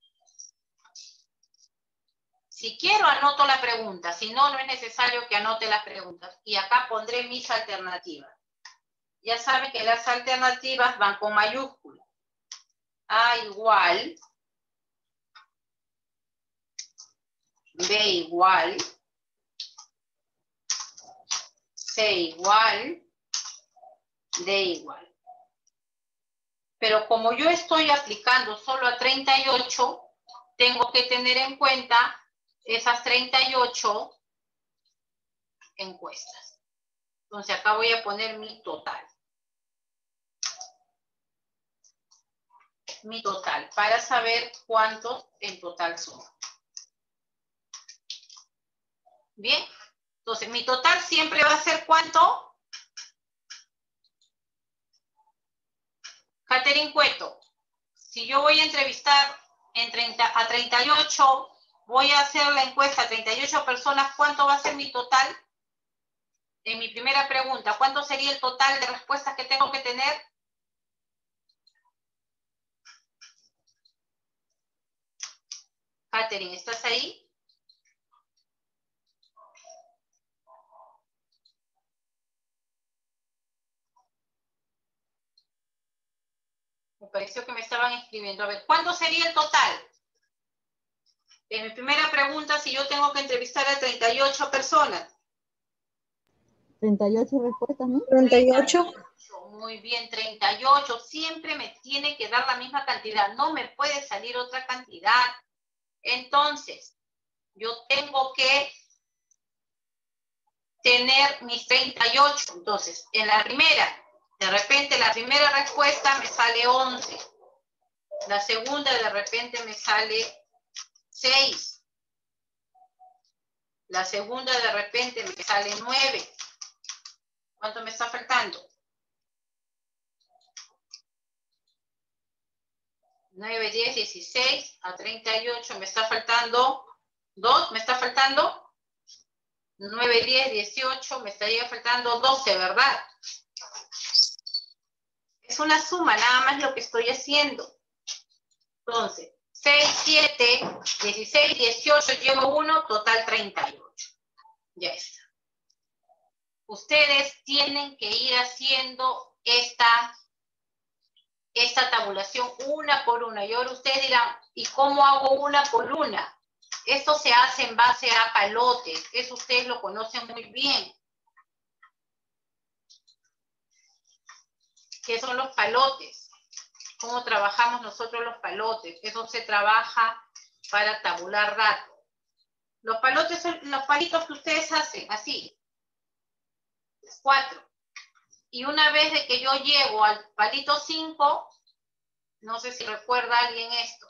Si quiero, anoto la pregunta. Si no, no es necesario que anote las preguntas. Y acá pondré mis alternativas. Ya saben que las alternativas van con mayúsculas. A igual. B igual. C igual. D igual. Pero como yo estoy aplicando solo a treinta y ocho, tengo que tener en cuenta esas treinta y ocho encuestas. Entonces acá voy a poner mi total. Mi total, para saber cuántos en total son. Bien, entonces mi total siempre va a ser ¿cuánto? Catherine Cueto, si yo voy a entrevistar en treinta, a treinta y ocho, voy a hacer la encuesta a treinta y ocho personas, ¿cuánto va a ser mi total? En mi primera pregunta, ¿cuánto sería el total de respuestas que tengo que tener? Catherine, ¿estás ahí? Me pareció que me estaban escribiendo. A ver, ¿cuánto sería el total? En mi primera pregunta, si yo tengo que entrevistar a treinta y ocho personas. treinta y ocho respuestas, ¿no? treinta y ocho. Muy bien, treinta y ocho. Siempre me tiene que dar la misma cantidad. No me puede salir otra cantidad. Entonces, yo tengo que tener mis treinta y ocho. Entonces, en la primera, de repente la primera respuesta me sale once. La segunda de repente me sale seis. La segunda de repente me sale nueve. ¿Cuánto me está faltando? nueve, diez, dieciséis, a treinta y ocho me está faltando dos, me está faltando nueve, diez, dieciocho, me estaría faltando doce, ¿verdad? Es una suma, nada más lo que estoy haciendo. Entonces, seis, siete, dieciséis, dieciocho, llevo uno, total treinta y ocho. Ya está. Ustedes tienen que ir haciendo esta, esta tabulación una por una. Y ahora ustedes dirán, ¿y cómo hago una por una? Esto se hace en base a palotes. Eso ustedes lo conocen muy bien. ¿Qué son los palotes? ¿Cómo trabajamos nosotros los palotes? Eso se trabaja para tabular datos. Los palotes son los palitos que ustedes hacen, así. Cuatro. Y una vez de que yo llego al palito cinco, no sé si recuerda alguien esto.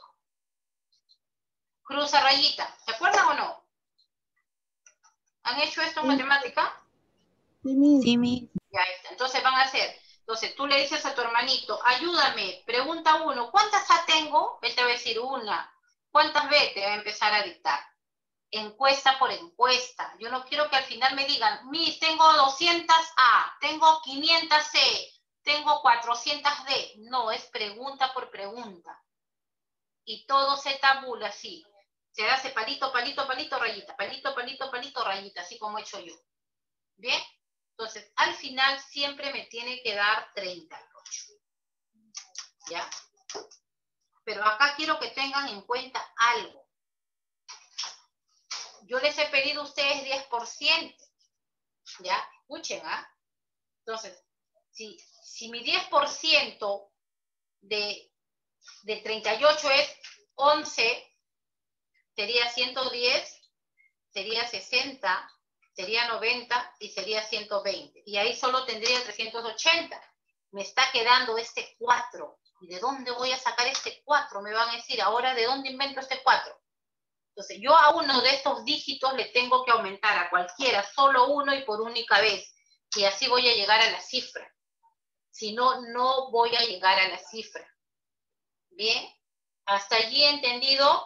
Cruza rayita. ¿Se acuerdan o no? ¿Han hecho esto en matemática? Sí, Miss. Sí, Miss. Ya está. Entonces van a hacer. Entonces tú le dices a tu hermanito, ayúdame, pregunta uno, ¿cuántas A tengo? Él te va a decir una. ¿Cuántas B? Te va a empezar a dictar. Encuesta por encuesta. Yo no quiero que al final me digan, Miss, tengo doscientas A, tengo quinientas C, tengo cuatrocientas D. No, es pregunta por pregunta. Y todo se tabula así. Se hace palito, palito, palito, rayita, palito, palito, palito, rayita, así como he hecho yo. ¿Bien? Entonces, al final siempre me tiene que dar treinta y ocho. ¿Ya? Pero acá quiero que tengan en cuenta algo. Yo les he pedido a ustedes diez por ciento. ¿Ya? Escuchen, ¿ah? Entonces, si, si mi diez por ciento de, de treinta y ocho es once, sería ciento diez, sería sesenta, sería noventa y sería ciento veinte. Y ahí solo tendría trescientos ochenta. Me está quedando este cuatro. ¿Y de dónde voy a sacar este cuatro? Me van a decir, ahora, ¿de dónde invento este cuatro? Entonces, yo a uno de estos dígitos le tengo que aumentar a cualquiera, solo uno y por única vez. Y así voy a llegar a la cifra. Si no, no voy a llegar a la cifra. ¿Bien? ¿Hasta allí entendido?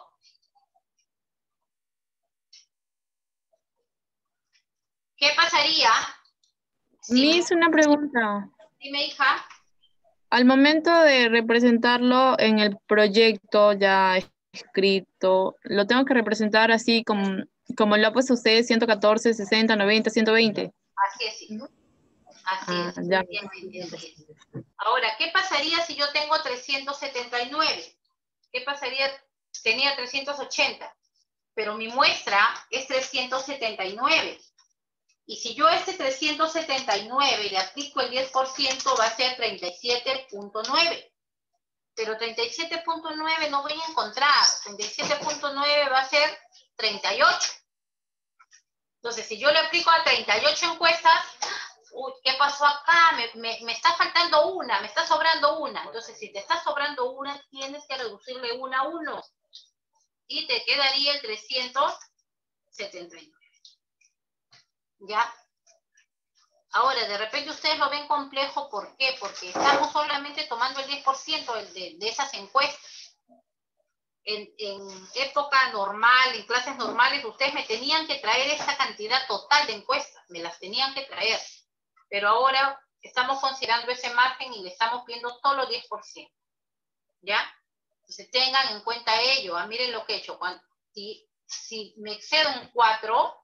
¿Qué pasaría? Si Miss, una pregunta. Dime, hija. Al momento de representarlo en el proyecto ya escrito, ¿lo tengo que representar así como, como lo ha puesto usted, ciento catorce, sesenta, noventa, ciento veinte? Así es, hijo. Así Ah, es. ya. Bien, bien, bien, bien. Ahora, ¿qué pasaría si yo tengo trescientos setenta y nueve? ¿Qué pasaría? Tenía trescientos ochenta, pero mi muestra es trescientos setenta y nueve. Y si yo a este trescientos setenta y nueve le aplico el diez por ciento, va a ser treinta y siete punto nueve. Pero treinta y siete punto nueve no voy a encontrar. treinta y siete punto nueve va a ser treinta y ocho. Entonces, si yo le aplico a treinta y ocho encuestas, uy, ¿qué pasó acá? Me, me, me está faltando una, me está sobrando una. Entonces, si te está sobrando una, tienes que reducirle una a uno. Y te quedaría el trescientos setenta y nueve. ¿Ya? Ahora, de repente ustedes lo ven complejo, ¿por qué? Porque estamos solamente tomando el diez por ciento de, de, de esas encuestas. En, en época normal, en clases normales, ustedes me tenían que traer esa cantidad total de encuestas, me las tenían que traer. Pero ahora estamos considerando ese margen y le estamos viendo solo diez por ciento. ¿Ya? Entonces tengan en cuenta ello. Ah, miren lo que he hecho. Cuando, si, si me excedo en cuatro,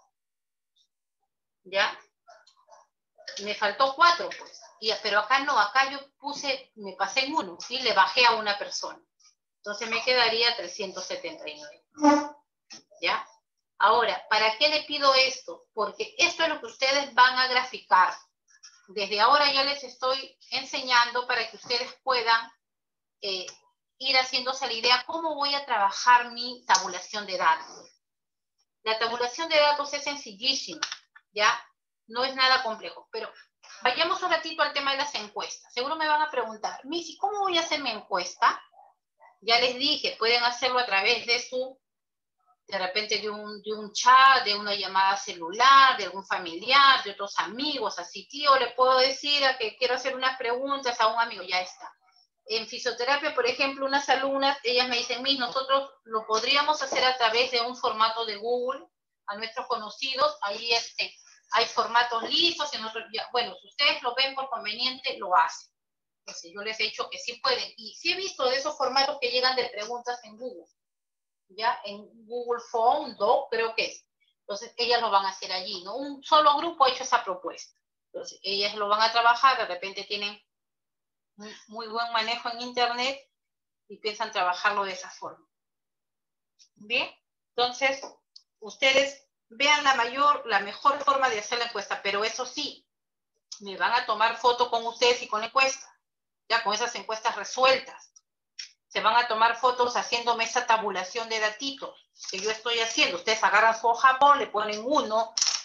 ¿ya? Me faltó cuatro, pues. Y, pero acá no, acá yo puse, me pasé en uno, ¿sí? Le bajé a una persona. Entonces me quedaría trescientos setenta y nueve. ¿Ya? Ahora, ¿para qué le pido esto? Porque esto es lo que ustedes van a graficar. Desde ahora ya les estoy enseñando para que ustedes puedan eh, ir haciéndose la idea cómo voy a trabajar mi tabulación de datos. La tabulación de datos es sencillísima, ¿ya? No es nada complejo, pero vayamos un ratito al tema de las encuestas. Seguro me van a preguntar, Missy, ¿cómo voy a hacer mi encuesta? Ya les dije, pueden hacerlo a través de su, de repente de un, de un chat, de una llamada celular, de algún familiar, de otros amigos, así, tío, le puedo decir a que quiero hacer unas preguntas a un amigo, ya está. En fisioterapia, por ejemplo, unas alumnas, ellas me dicen, Miss, nosotros lo podríamos hacer a través de un formato de Google, a nuestros conocidos, ahí este, hay formatos listos, y nosotros, ya, bueno, si ustedes lo ven por conveniente, lo hacen. Entonces, yo les he dicho que sí pueden, y sí he visto de esos formatos que llegan de preguntas en Google, ya, en Google Phone, Doc, creo que es. Entonces, ellas lo van a hacer allí, ¿no? Un solo grupo ha hecho esa propuesta. Entonces, ellas lo van a trabajar, de repente tienen muy buen manejo en internet y piensan trabajarlo de esa forma. Bien, entonces ustedes vean la mayor, la mejor forma de hacer la encuesta, pero eso sí, me van a tomar foto con ustedes y con la encuesta, ya con esas encuestas resueltas. Se van a tomar fotos haciéndome esa tabulación de datitos que yo estoy haciendo. Ustedes agarran su hoja, le ponen uno,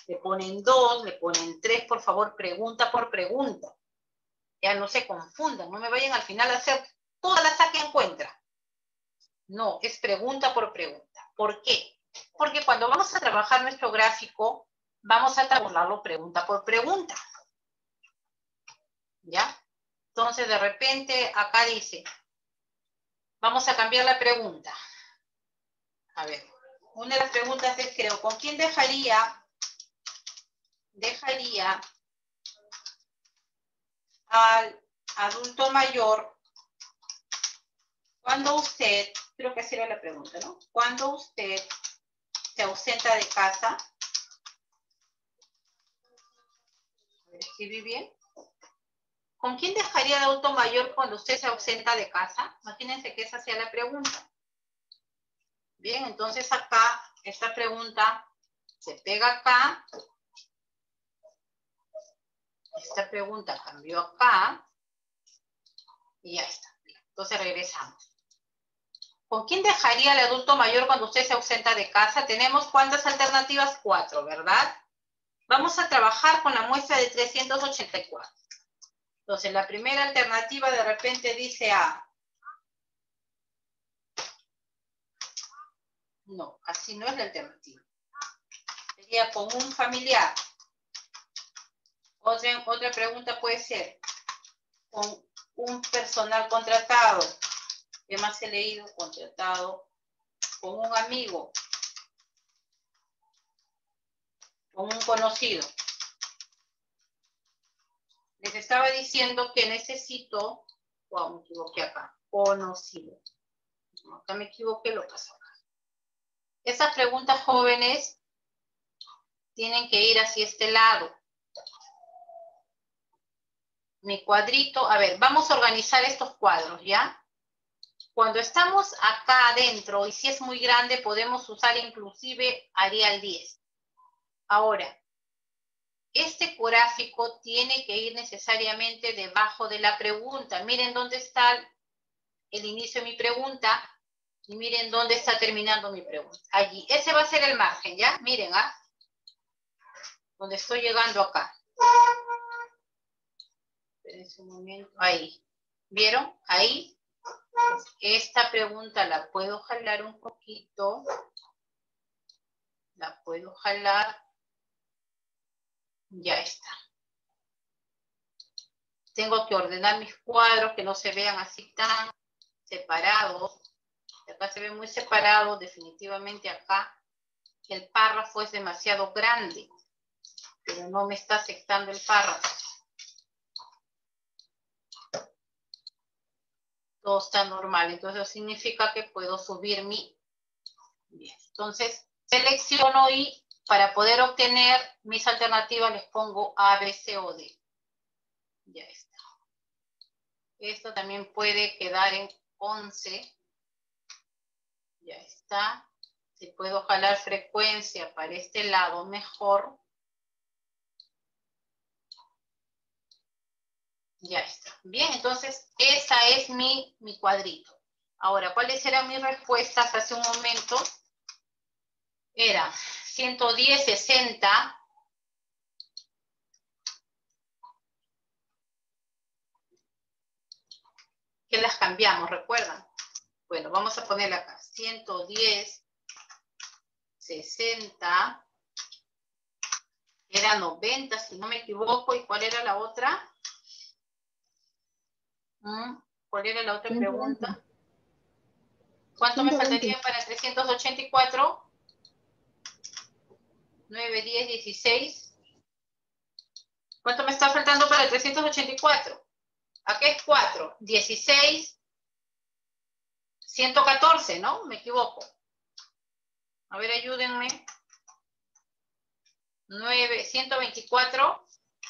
le ponen dos, le ponen tres, por favor, pregunta por pregunta. Ya no se confundan, no me vayan al final a hacer toda la saca en cuenta. No, es pregunta por pregunta. ¿Por qué? Porque cuando vamos a trabajar nuestro gráfico, vamos a tabularlo pregunta por pregunta. ¿Ya? Entonces, de repente, acá dice, vamos a cambiar la pregunta. A ver, una de las preguntas es, creo, ¿con quién dejaría, dejaría al adulto mayor cuando usted, creo que así era la pregunta, ¿no? Cuando usted se ausenta de casa? A ver, ¿escribí bien? ¿Con quién dejaría al adulto mayor cuando usted se ausenta de casa? Imagínense que esa sea la pregunta. Bien, entonces acá, esta pregunta se pega acá. Esta pregunta cambió acá. Y ya está. Entonces regresamos. ¿Con quién dejaría al adulto mayor cuando usted se ausenta de casa? Tenemos ¿cuántas alternativas? Cuatro, ¿verdad? Vamos a trabajar con la muestra de trescientos ochenta y cuatro. Entonces, la primera alternativa de repente dice A. No, así no es la alternativa. Sería con un familiar. Otra, otra pregunta puede ser con un personal contratado. ¿Qué más he leído? Contratado. Con un amigo. Con un conocido. Les estaba diciendo que necesito, wow, me equivoqué acá, conocido. No, acá me equivoqué, lo paso acá. Esas preguntas, jóvenes, tienen que ir hacia este lado. Mi cuadrito, a ver, vamos a organizar estos cuadros, ¿ya? Cuando estamos acá adentro, y si es muy grande, podemos usar inclusive Arial diez. Ahora, este gráfico tiene que ir necesariamente debajo de la pregunta. Miren dónde está el inicio de mi pregunta y miren dónde está terminando mi pregunta. Allí. Ese va a ser el margen, ¿ya? Miren, ¿ah? Donde estoy llegando acá. Espérense un momento. Ahí. ¿Vieron? Ahí. Esta pregunta la puedo jalar un poquito. La puedo jalar. Ya está. Tengo que ordenar mis cuadros que no se vean así tan separados. Acá se ve muy separado, definitivamente acá. El párrafo es demasiado grande, pero no me está aceptando el párrafo. Todo está normal, entonces eso significa que puedo subir mi... Bien, entonces selecciono y para poder obtener mis alternativas les pongo A, B, C o D. Ya está. Esto también puede quedar en once. Ya está. Si puedo jalar frecuencia para este lado, mejor. Ya está. Bien, entonces esa es mi, mi cuadrito. Ahora, ¿cuáles eran mis respuestas hace un momento? Era ciento diez, sesenta. Que las cambiamos, ¿recuerdan? Bueno, vamos a ponerla acá. ciento diez, sesenta. Era noventa, si no me equivoco. ¿Y cuál era la otra? ¿Cuál era la otra pregunta? ¿Cuánto me faltaría para trescientos ochenta y cuatro? nueve, diez, dieciséis. ¿Cuánto me está faltando para trescientos ochenta y cuatro? Acá es cuatro. dieciséis. ciento catorce, ¿no? Me equivoco. A ver, ayúdenme. nueve, ciento veinticuatro.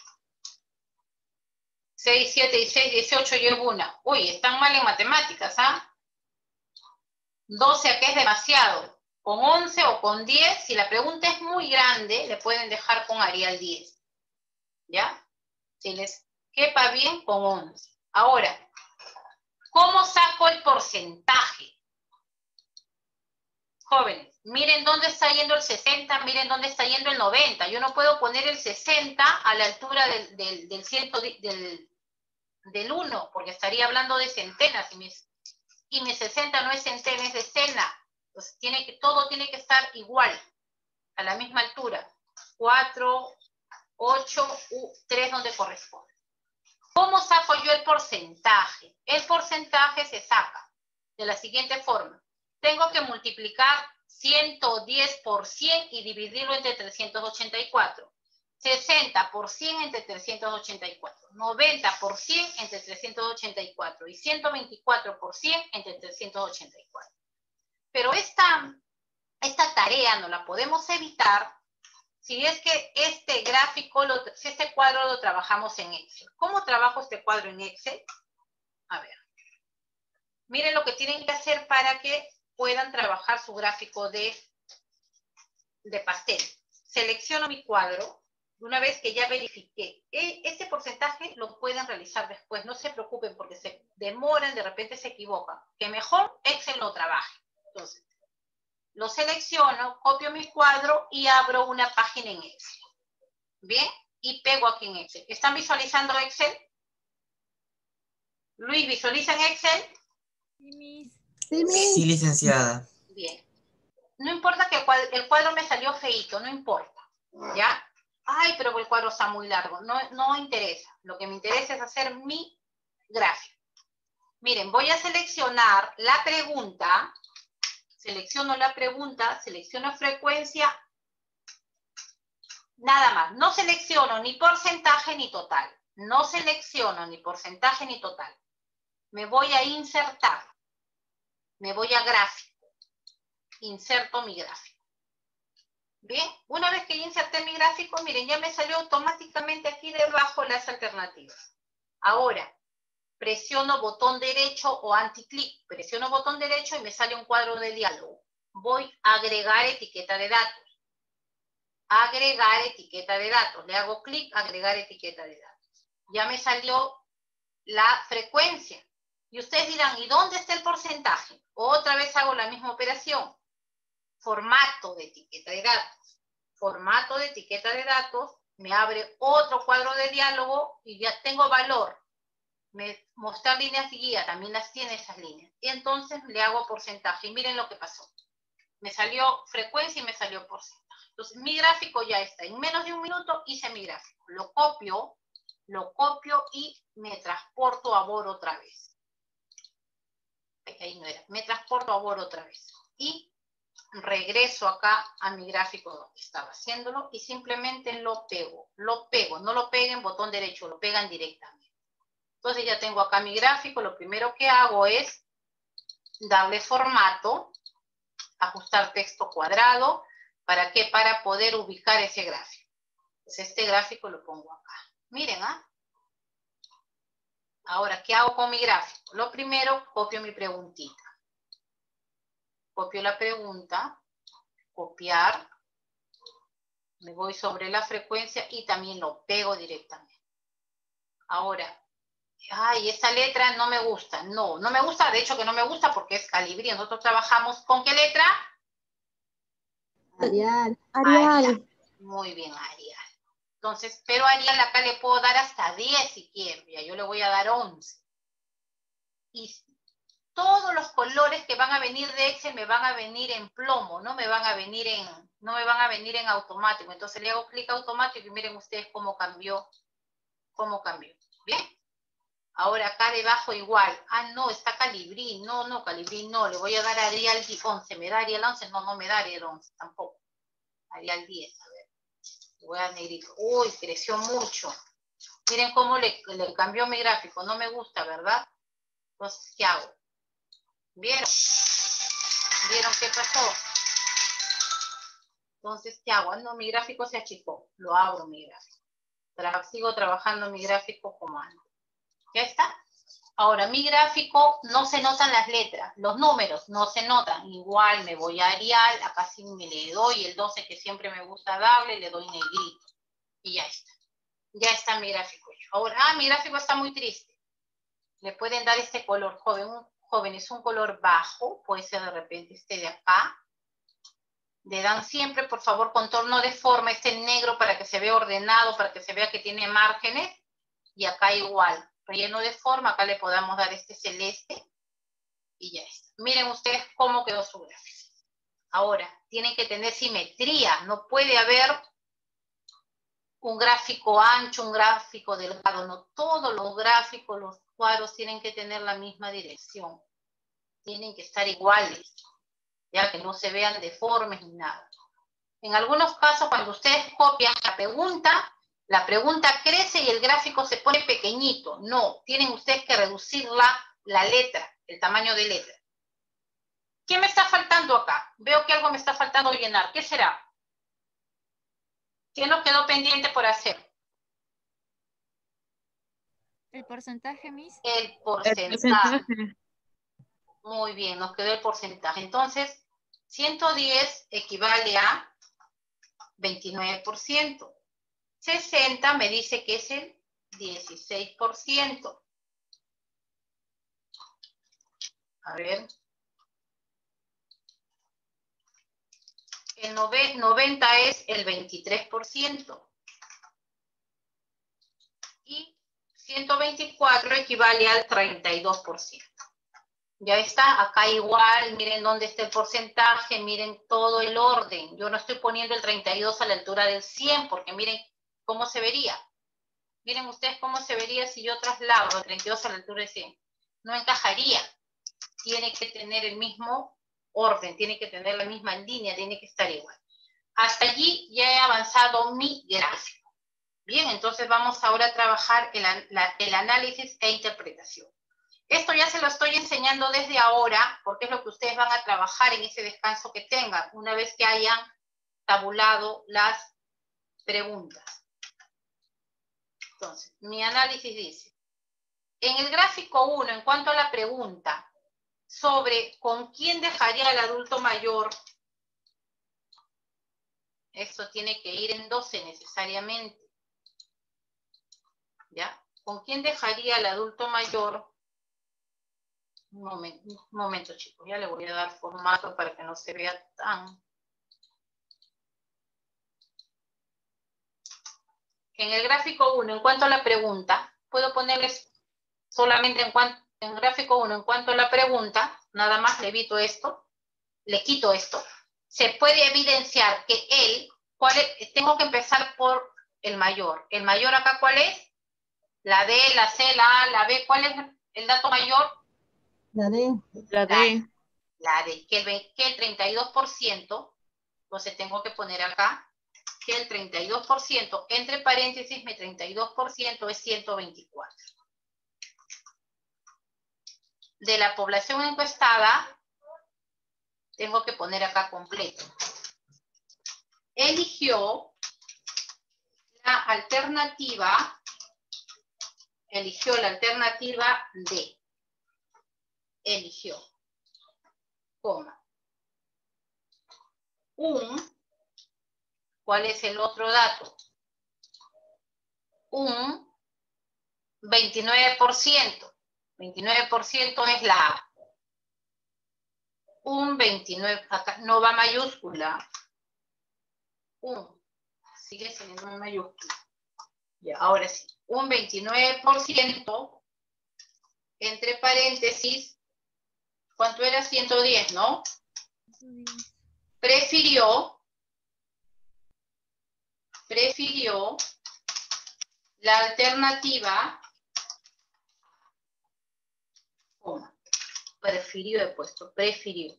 seis, siete y seis, dieciocho, llevo una. Uy, están mal en matemáticas, ¿ah? doce acá es demasiado. Con once o con diez, si la pregunta es muy grande, le pueden dejar con Arial diez. ¿Ya? Si les quepa bien, con once. Ahora, ¿cómo saco el porcentaje? Jóvenes, Miren dónde está yendo el sesenta, miren dónde está yendo el noventa. Yo no puedo poner el sesenta a la altura del, del, del, ciento, del, del uno, porque estaría hablando de centenas, y mi, y mi sesenta no es centena, es decena. Entonces tiene que, todo tiene que estar igual, a la misma altura. cuatro, ocho, tres donde corresponde. ¿Cómo saco yo el porcentaje? El porcentaje se saca de la siguiente forma. Tengo que multiplicar ciento diez por cien y dividirlo entre trescientos ochenta y cuatro. sesenta por cien entre trescientos ochenta y cuatro. noventa por cien entre trescientos ochenta y cuatro. Y ciento veinticuatro por cien entre trescientos ochenta y cuatro. Pero esta, esta tarea no la podemos evitar si es que este gráfico, lo, si este cuadro lo trabajamos en Excel. ¿Cómo trabajo este cuadro en Excel? A ver. Miren lo que tienen que hacer para que puedan trabajar su gráfico de, de pastel. Selecciono mi cuadro. Una vez que ya verifiqué, este porcentaje lo pueden realizar después. No se preocupen porque se demoran, de repente se equivocan. Que mejor Excel lo trabaje. Entonces, lo selecciono, copio mi cuadro y abro una página en Excel. ¿Bien? Y pego aquí en Excel. ¿Están visualizando Excel? Luis, ¿visualizan Excel? Sí, Sí, licenciada. Bien. No importa que el cuadro, el cuadro me salió feíto, no importa. ¿Ya? Ay, pero el cuadro está muy largo. No, no interesa. Lo que me interesa es hacer mi gráfico. Miren, voy a seleccionar la pregunta. Selecciono la pregunta, selecciono frecuencia. Nada más. No selecciono ni porcentaje ni total. No selecciono ni porcentaje ni total. Me voy a insertar. Me voy a gráfico. Inserto mi gráfico. Bien, una vez que inserté mi gráfico, miren, ya me salió automáticamente aquí debajo las alternativas. Ahora, presiono botón derecho o anti-clic. Presiono botón derecho y me sale un cuadro de diálogo. Voy a agregar etiqueta de datos. Agregar etiqueta de datos. Le hago clic, agregar etiqueta de datos. Ya me salió la frecuencia. Y ustedes dirán, ¿y dónde está el porcentaje? Otra vez hago la misma operación. Formato de etiqueta de datos. Formato de etiqueta de datos. Me abre otro cuadro de diálogo y ya tengo valor. Me, mostrar líneas de guía, también las tiene esas líneas. Y entonces le hago porcentaje. Y miren lo que pasó. Me salió frecuencia y me salió porcentaje. Entonces mi gráfico ya está. En menos de un minuto hice mi gráfico. Lo copio, lo copio y me transporto a Word otra vez. Ahí no era. Me transporto a Word otra vez. Y regreso acá a mi gráfico donde estaba haciéndolo y simplemente lo pego. Lo pego. No lo peguen botón derecho, lo pegan directamente. Entonces ya tengo acá mi gráfico. Lo primero que hago es darle formato, ajustar texto cuadrado. ¿Para qué? Para poder ubicar ese gráfico. Entonces este gráfico lo pongo acá. Miren, ¿ah? Ahora, ¿qué hago con mi gráfico? Lo primero, copio mi preguntita. Copio la pregunta, copiar. Me voy sobre la frecuencia y también lo pego directamente. Ahora, ay, esta letra no me gusta. No, no me gusta. De hecho que no me gusta porque es Calibri. Nosotros trabajamos ¿con qué letra? Arial. Arial. Arial. Muy bien, Arial. Entonces, pero a Arial acá le puedo dar hasta diez si quiero. Ya yo le voy a dar once. Y todos los colores que van a venir de Excel me van a venir en plomo. No me van a venir en, no me van a venir en automático. Entonces le hago clic automático y miren ustedes cómo cambió. Cómo cambió. ¿Bien? Ahora acá debajo igual. Ah, no, está Calibri. No, no, Calibri no. Le voy a dar a Arial once. ¿Me da Arial once? No, no me da Arial once tampoco. Arial diez, a ver. Le voy a dar negrito. Uy, creció mucho. Miren cómo le, le cambió mi gráfico. No me gusta, ¿verdad? Entonces, ¿qué hago? ¿Vieron? ¿Vieron qué pasó? Entonces, ¿qué hago? No, mi gráfico se achicó. Lo abro mi gráfico. Tra- sigo trabajando mi gráfico como antes. ¿Ya está? Ahora, mi gráfico no se notan las letras, los números no se notan. Igual me voy a Arial, acá sí me le doy el doce que siempre me gusta darle, le doy negrito. Y ya está. Ya está mi gráfico. Ahora, ah, mi gráfico está muy triste. Le pueden dar este color, joven, un, joven, es un color bajo, puede ser de repente este de acá. Le dan siempre, por favor, contorno de forma, este negro para que se vea ordenado, para que se vea que tiene márgenes. Y acá igual, relleno de forma, acá le podamos dar este celeste. Y ya está. Miren ustedes cómo quedó su gráfico. Ahora, tienen que tener simetría. No puede haber un gráfico ancho, un gráfico delgado. No, todos los gráficos, los cuadros tienen que tener la misma dirección. Tienen que estar iguales. Ya que no se vean deformes ni nada. En algunos casos, cuando ustedes copian la pregunta, la pregunta crece y el gráfico se pone pequeñito. No, tienen ustedes que reducir la, la letra, el tamaño de letra. ¿Qué me está faltando acá? Veo que algo me está faltando llenar. ¿Qué será? ¿Qué nos quedó pendiente por hacer? ¿El porcentaje, Miss? El porcentaje. El porcentaje. Muy bien, nos quedó el porcentaje. Entonces, ciento diez equivale a veintinueve por ciento. sesenta me dice que es el dieciséis por ciento. A ver. El noventa es el veintitrés por ciento. Y ciento veinticuatro equivale al treinta y dos por ciento. Ya está, acá igual, miren dónde está el porcentaje, miren todo el orden. Yo no estoy poniendo el treinta y dos a la altura del cien, porque miren cómo se vería. Miren ustedes cómo se vería si yo traslado el treinta y dos a la altura del cien. No encajaría. Tiene que tener el mismo orden, tiene que tener la misma línea, tiene que estar igual. Hasta allí ya he avanzado mi gráfico. Bien, entonces vamos ahora a trabajar el, la, el análisis e interpretación. Esto ya se lo estoy enseñando desde ahora, porque es lo que ustedes van a trabajar en ese descanso que tengan, una vez que hayan tabulado las preguntas. Entonces, mi análisis dice, en el gráfico uno, en cuanto a la pregunta sobre con quién dejaría al adulto mayor, eso tiene que ir en doce necesariamente. ¿Ya? ¿Con quién dejaría al adulto mayor? Un momento, un momento, chicos, ya le voy a dar formato para que no se vea tan... En el gráfico uno, en cuanto a la pregunta, puedo ponerles solamente en cuanto, en gráfico uno, en cuanto a la pregunta, nada más le evito esto, le quito esto. Se puede evidenciar que él, ¿cuál es? Tengo que empezar por el mayor. ¿El mayor acá cuál es? La D, la C, la A, la B. ¿Cuál es el dato mayor? La D. La D. La D, que el, que el treinta y dos por ciento, entonces tengo que poner acá, que el treinta y dos por ciento, entre paréntesis, mi treinta y dos por ciento es ciento veinticuatro. De la población encuestada, tengo que poner acá completo. Eligió la alternativa, eligió la alternativa D. Eligió, coma. Un, ¿cuál es el otro dato? Un veintinueve por ciento. veintinueve por ciento es la A. Un veintinueve por ciento, acá no va mayúscula. Un, sigue siendo en mayúscula. Ya, ahora sí. Un veintinueve por ciento, entre paréntesis, ¿cuánto era? ciento diez, ¿no? Prefirió, prefirió la alternativa, coma, prefirió he puesto, prefirió.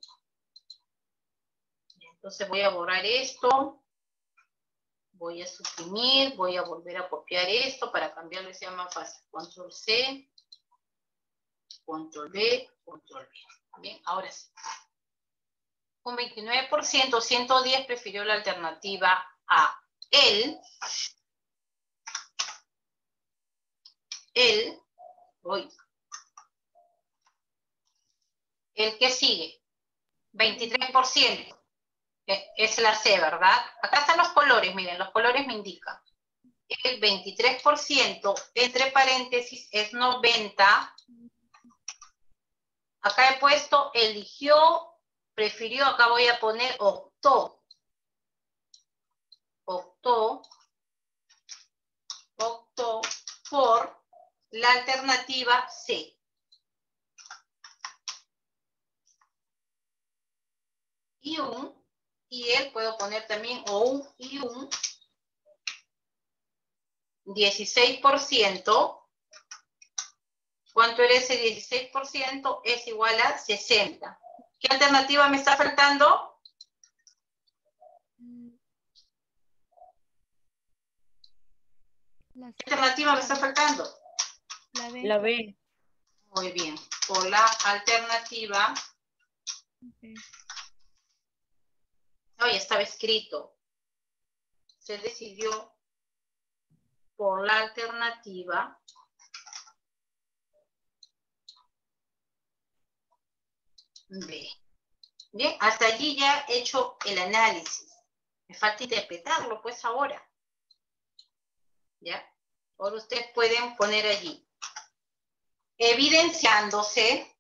Entonces voy a borrar esto, voy a suprimir, voy a volver a copiar esto para cambiarle, sea más fácil. Control C, Control V, Control V. Bien, ahora sí. Un veintinueve por ciento, ciento diez prefirió la alternativa A. Él, él, voy. El que sigue, veintitrés por ciento. Es la C, ¿verdad? Acá están los colores, miren, los colores me indican. El veintitrés por ciento, entre paréntesis, es noventa. Acá he puesto eligió, prefirió, acá voy a poner optó. optó, optó por la alternativa C. Y un, y él puedo poner también o un y un dieciséis por ciento. ¿Cuánto era ese dieciséis por ciento? Es igual a sesenta. ¿Qué alternativa me está faltando? La ¿Qué alternativa me está faltando? La B. La B. Muy bien. Por la alternativa. Ok. No, ya estaba escrito. Se decidió por la alternativa B. Bien, hasta allí ya he hecho el análisis. Me falta interpretarlo, pues ahora. ¿Ya? Ahora ustedes pueden poner allí. Evidenciándose.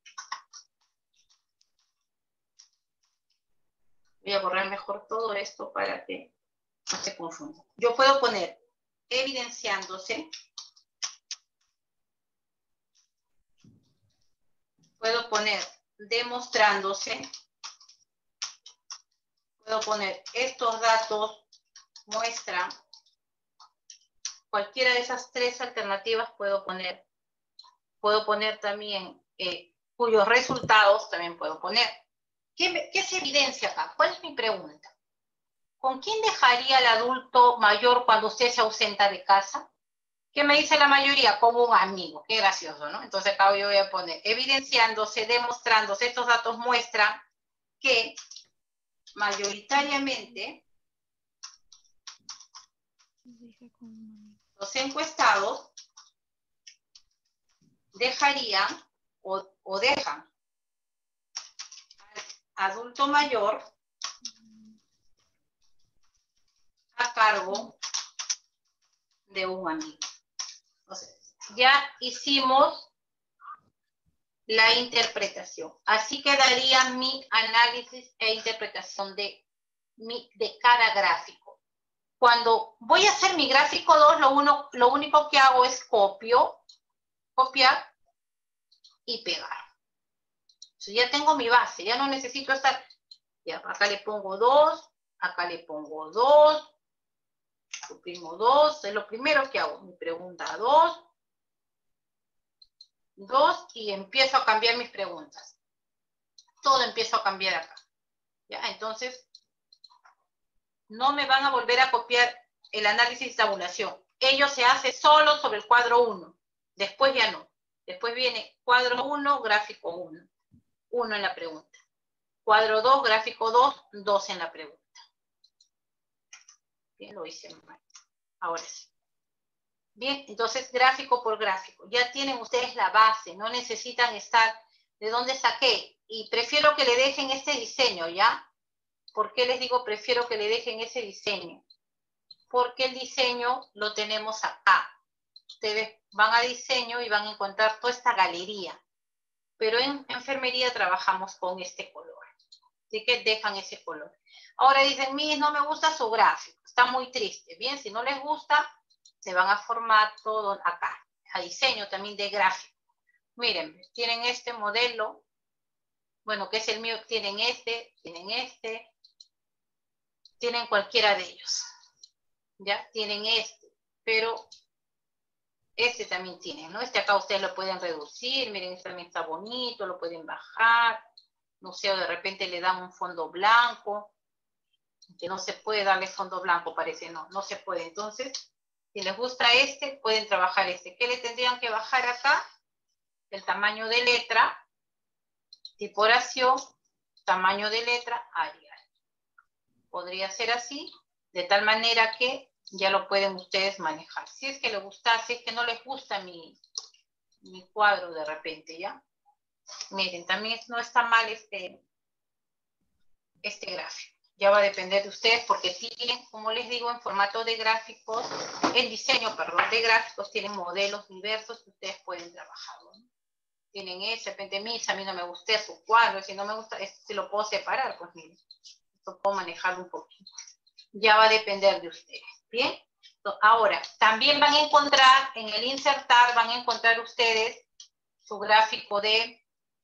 Voy a borrar mejor todo esto para que no se confunda. Yo puedo poner evidenciándose. Puedo poner demostrándose. Puedo poner estos datos muestran. Cualquiera de esas tres alternativas puedo poner. Puedo poner también eh, cuyos resultados también puedo poner. ¿Qué, me, ¿Qué se evidencia acá? ¿Cuál es mi pregunta? ¿Con quién dejaría el adulto mayor cuando usted se ausenta de casa? ¿Qué me dice la mayoría? Como un amigo. Qué gracioso, ¿no? Entonces acá yo voy a poner evidenciándose, demostrándose. Estos datos muestran que mayoritariamente los encuestados dejarían o, o dejan al adulto mayor a cargo de un amigo. Entonces, ya hicimos la interpretación. Así quedaría mi análisis e interpretación de, mi, de cada gráfico. Cuando voy a hacer mi gráfico dos, lo, uno, lo único que hago es copio, copiar y pegar. Entonces, ya tengo mi base, ya no necesito estar... Ya, acá le pongo dos, acá le pongo dos, suprimo dos, es lo primero que hago. Mi pregunta dos, dos, y empiezo a cambiar mis preguntas. Todo empiezo a cambiar acá. ¿Ya? Entonces, no me van a volver a copiar el análisis de tabulación. Ello se hace solo sobre el cuadro uno. Después ya no. Después viene cuadro uno, gráfico uno. uno en la pregunta. Cuadro dos, gráfico dos, dos en la pregunta. Bien, lo hice mal. Ahora sí. Bien, entonces gráfico por gráfico. Ya tienen ustedes la base, no necesitan estar de dónde saqué. Y prefiero que le dejen este diseño, ¿ya? ¿Por qué les digo prefiero que le dejen ese diseño? Porque el diseño lo tenemos acá. Ustedes van a diseño y van a encontrar toda esta galería. Pero en enfermería trabajamos con este color. Así que dejan ese color. Ahora dicen, Miss, no me gusta su gráfico. Está muy triste. Bien, si no les gusta, se van a formato acá. A diseño también de gráfico. Miren, tienen este modelo. Bueno, que es el mío. Tienen este, tienen este. Tienen cualquiera de ellos. ¿Ya? Tienen este. Pero este también tienen, ¿no? Este acá ustedes lo pueden reducir. Miren, este también está bonito. Lo pueden bajar. No sé, o de repente le dan un fondo blanco. Que no se puede darle fondo blanco, parece. No, no se puede. Entonces, si les gusta este, pueden trabajar este. ¿Qué le tendrían que bajar acá? El tamaño de letra, tiporación, tamaño de letra, Arial. Podría ser así, de tal manera que ya lo pueden ustedes manejar. Si es que les gusta, si es que no les gusta mi, mi cuadro de repente, ¿ya? Miren, también no está mal este, este gráfico. Ya va a depender de ustedes porque tienen, como les digo, en formato de gráficos, el diseño, perdón, de gráficos tienen modelos diversos que ustedes pueden trabajar, ¿no? Tienen ese, de repente, Miss, a mí no me gusta su cuadro, si no me gusta, este se lo puedo separar, pues miren, esto puedo manejarlo un poquito. ya va a depender de ustedes, ¿bien? Ahora, también van a encontrar, en el insertar, van a encontrar ustedes su gráfico de,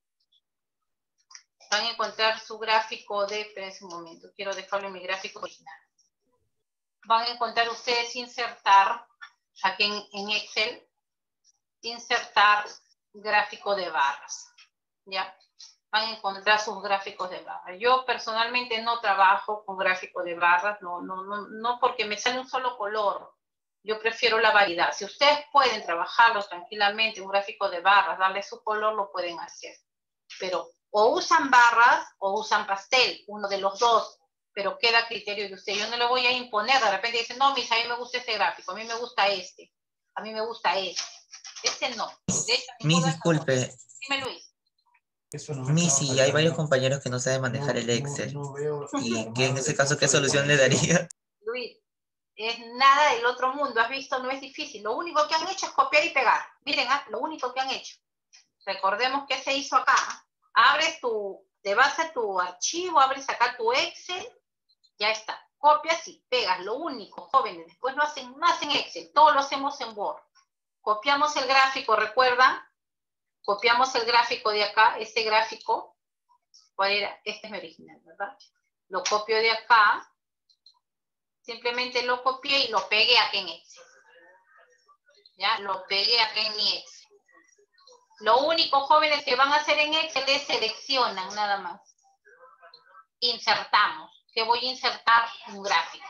van a encontrar su gráfico de, espérense un momento, quiero dejarlo en mi gráfico original. Van a encontrar ustedes insertar, aquí en, en Excel, insertar gráfico de barras, ¿ya? Van a encontrar sus gráficos de barras. Yo personalmente no trabajo con gráfico de barras, no, no, no, no porque me sale un solo color. Yo prefiero la variedad. Si ustedes pueden trabajarlo tranquilamente, un gráfico de barras, darle su color, lo pueden hacer. Pero o usan barras o usan pastel, uno de los dos, pero queda a criterio de usted. Yo no le voy a imponer, de repente dicen, no, mis, a mí me gusta este gráfico, a mí me gusta este, a mí me gusta este. Este no. De hecho, Miss, disculpe. Dime, Luis. Miss, y hay varios compañeros que no saben manejar el Excel. ¿Y que en ese caso qué solución le daría? Luis, es nada del otro mundo, has visto, no es difícil. Lo único que han hecho es copiar y pegar. Miren, ¿ah? Lo único que han hecho. Recordemos que se hizo acá. Abres tu, te vas a tu archivo, abres acá tu Excel, ya está. Copias y pegas, lo único, jóvenes. Después lo hacen más en Excel, todo lo hacemos en Word. Copiamos el gráfico, ¿recuerdan? Copiamos el gráfico de acá, este gráfico. ¿Cuál era? Este es mi original, ¿verdad? Lo copio de acá. Simplemente lo copié y lo pegué aquí en Excel. ¿Ya? Lo pegué aquí en mi Excel. Lo único, jóvenes, que van a hacer en Excel es seleccionan nada más. Insertamos. Que voy a insertar un gráfico.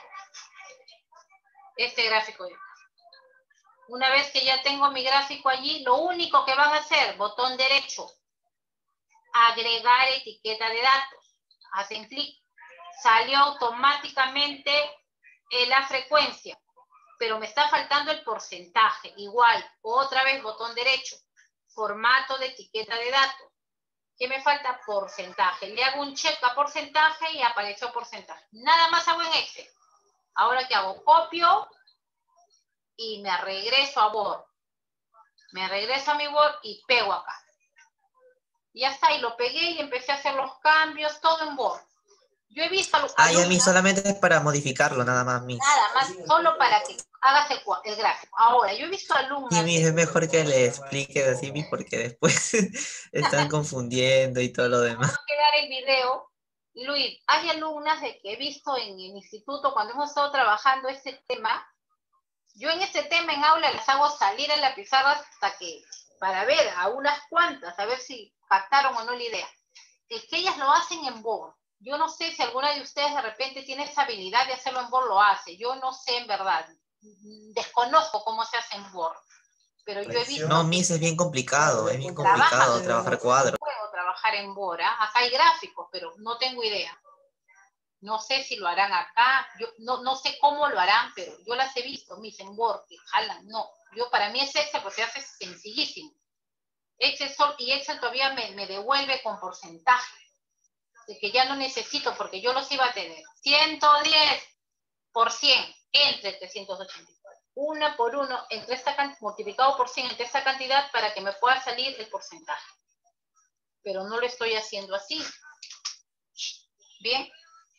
Este gráfico de acá. Una vez que ya tengo mi gráfico allí, lo único que van a hacer, botón derecho, agregar etiqueta de datos. Hacen clic. Salió automáticamente eh, la frecuencia, pero me está faltando el porcentaje. Igual, otra vez botón derecho, formato de etiqueta de datos. ¿Qué me falta? Porcentaje. Le hago un check a porcentaje y apareció porcentaje. Nada más hago en Excel. Ahora, ¿qué hago? Copio y me regreso a Word. Me regreso a mi Word y pego acá. Y ya está, y lo pegué y empecé a hacer los cambios, todo en Word. Yo he visto Ah, y a mí solamente es para modificarlo, nada más, Miss. Nada más, solo para que hagas el, el gráfico. Ahora, yo he visto alumnos... Y Miss, es mejor que le expliques así, Miss, porque después están confundiendo y todo lo demás. Vamos a quedar el video. Luis, hay alumnas de que he visto en el instituto cuando hemos estado trabajando este tema. Yo en este tema en aula les hago salir en la pizarra hasta que, para ver a unas cuantas, a ver si captaron o no la idea. Es que ellas lo hacen en Word. Yo no sé si alguna de ustedes de repente tiene esa habilidad de hacerlo en Word, lo hace. Yo no sé en verdad. Desconozco cómo se hace en Word. Pero yo he visto... No, Miss, es bien complicado, es bien complicado trabajar cuadros. No puedo trabajar en Word, ¿eh? Acá hay gráficos, pero no tengo idea. No sé si lo harán acá, yo no, no sé cómo lo harán, pero yo las he visto, Miss, en Word, que jalan, no. Yo para mí es Excel porque se hace sencillísimo. Excel sol, y Excel todavía me, me devuelve con porcentaje. De que ya no necesito porque yo los iba a tener. ciento diez por cien entre trescientos ochenta y cuatro. Uno por uno, entre esta cantidad, multiplicado por cien entre esta cantidad para que me pueda salir el porcentaje. Pero no lo estoy haciendo así. ¿Bien?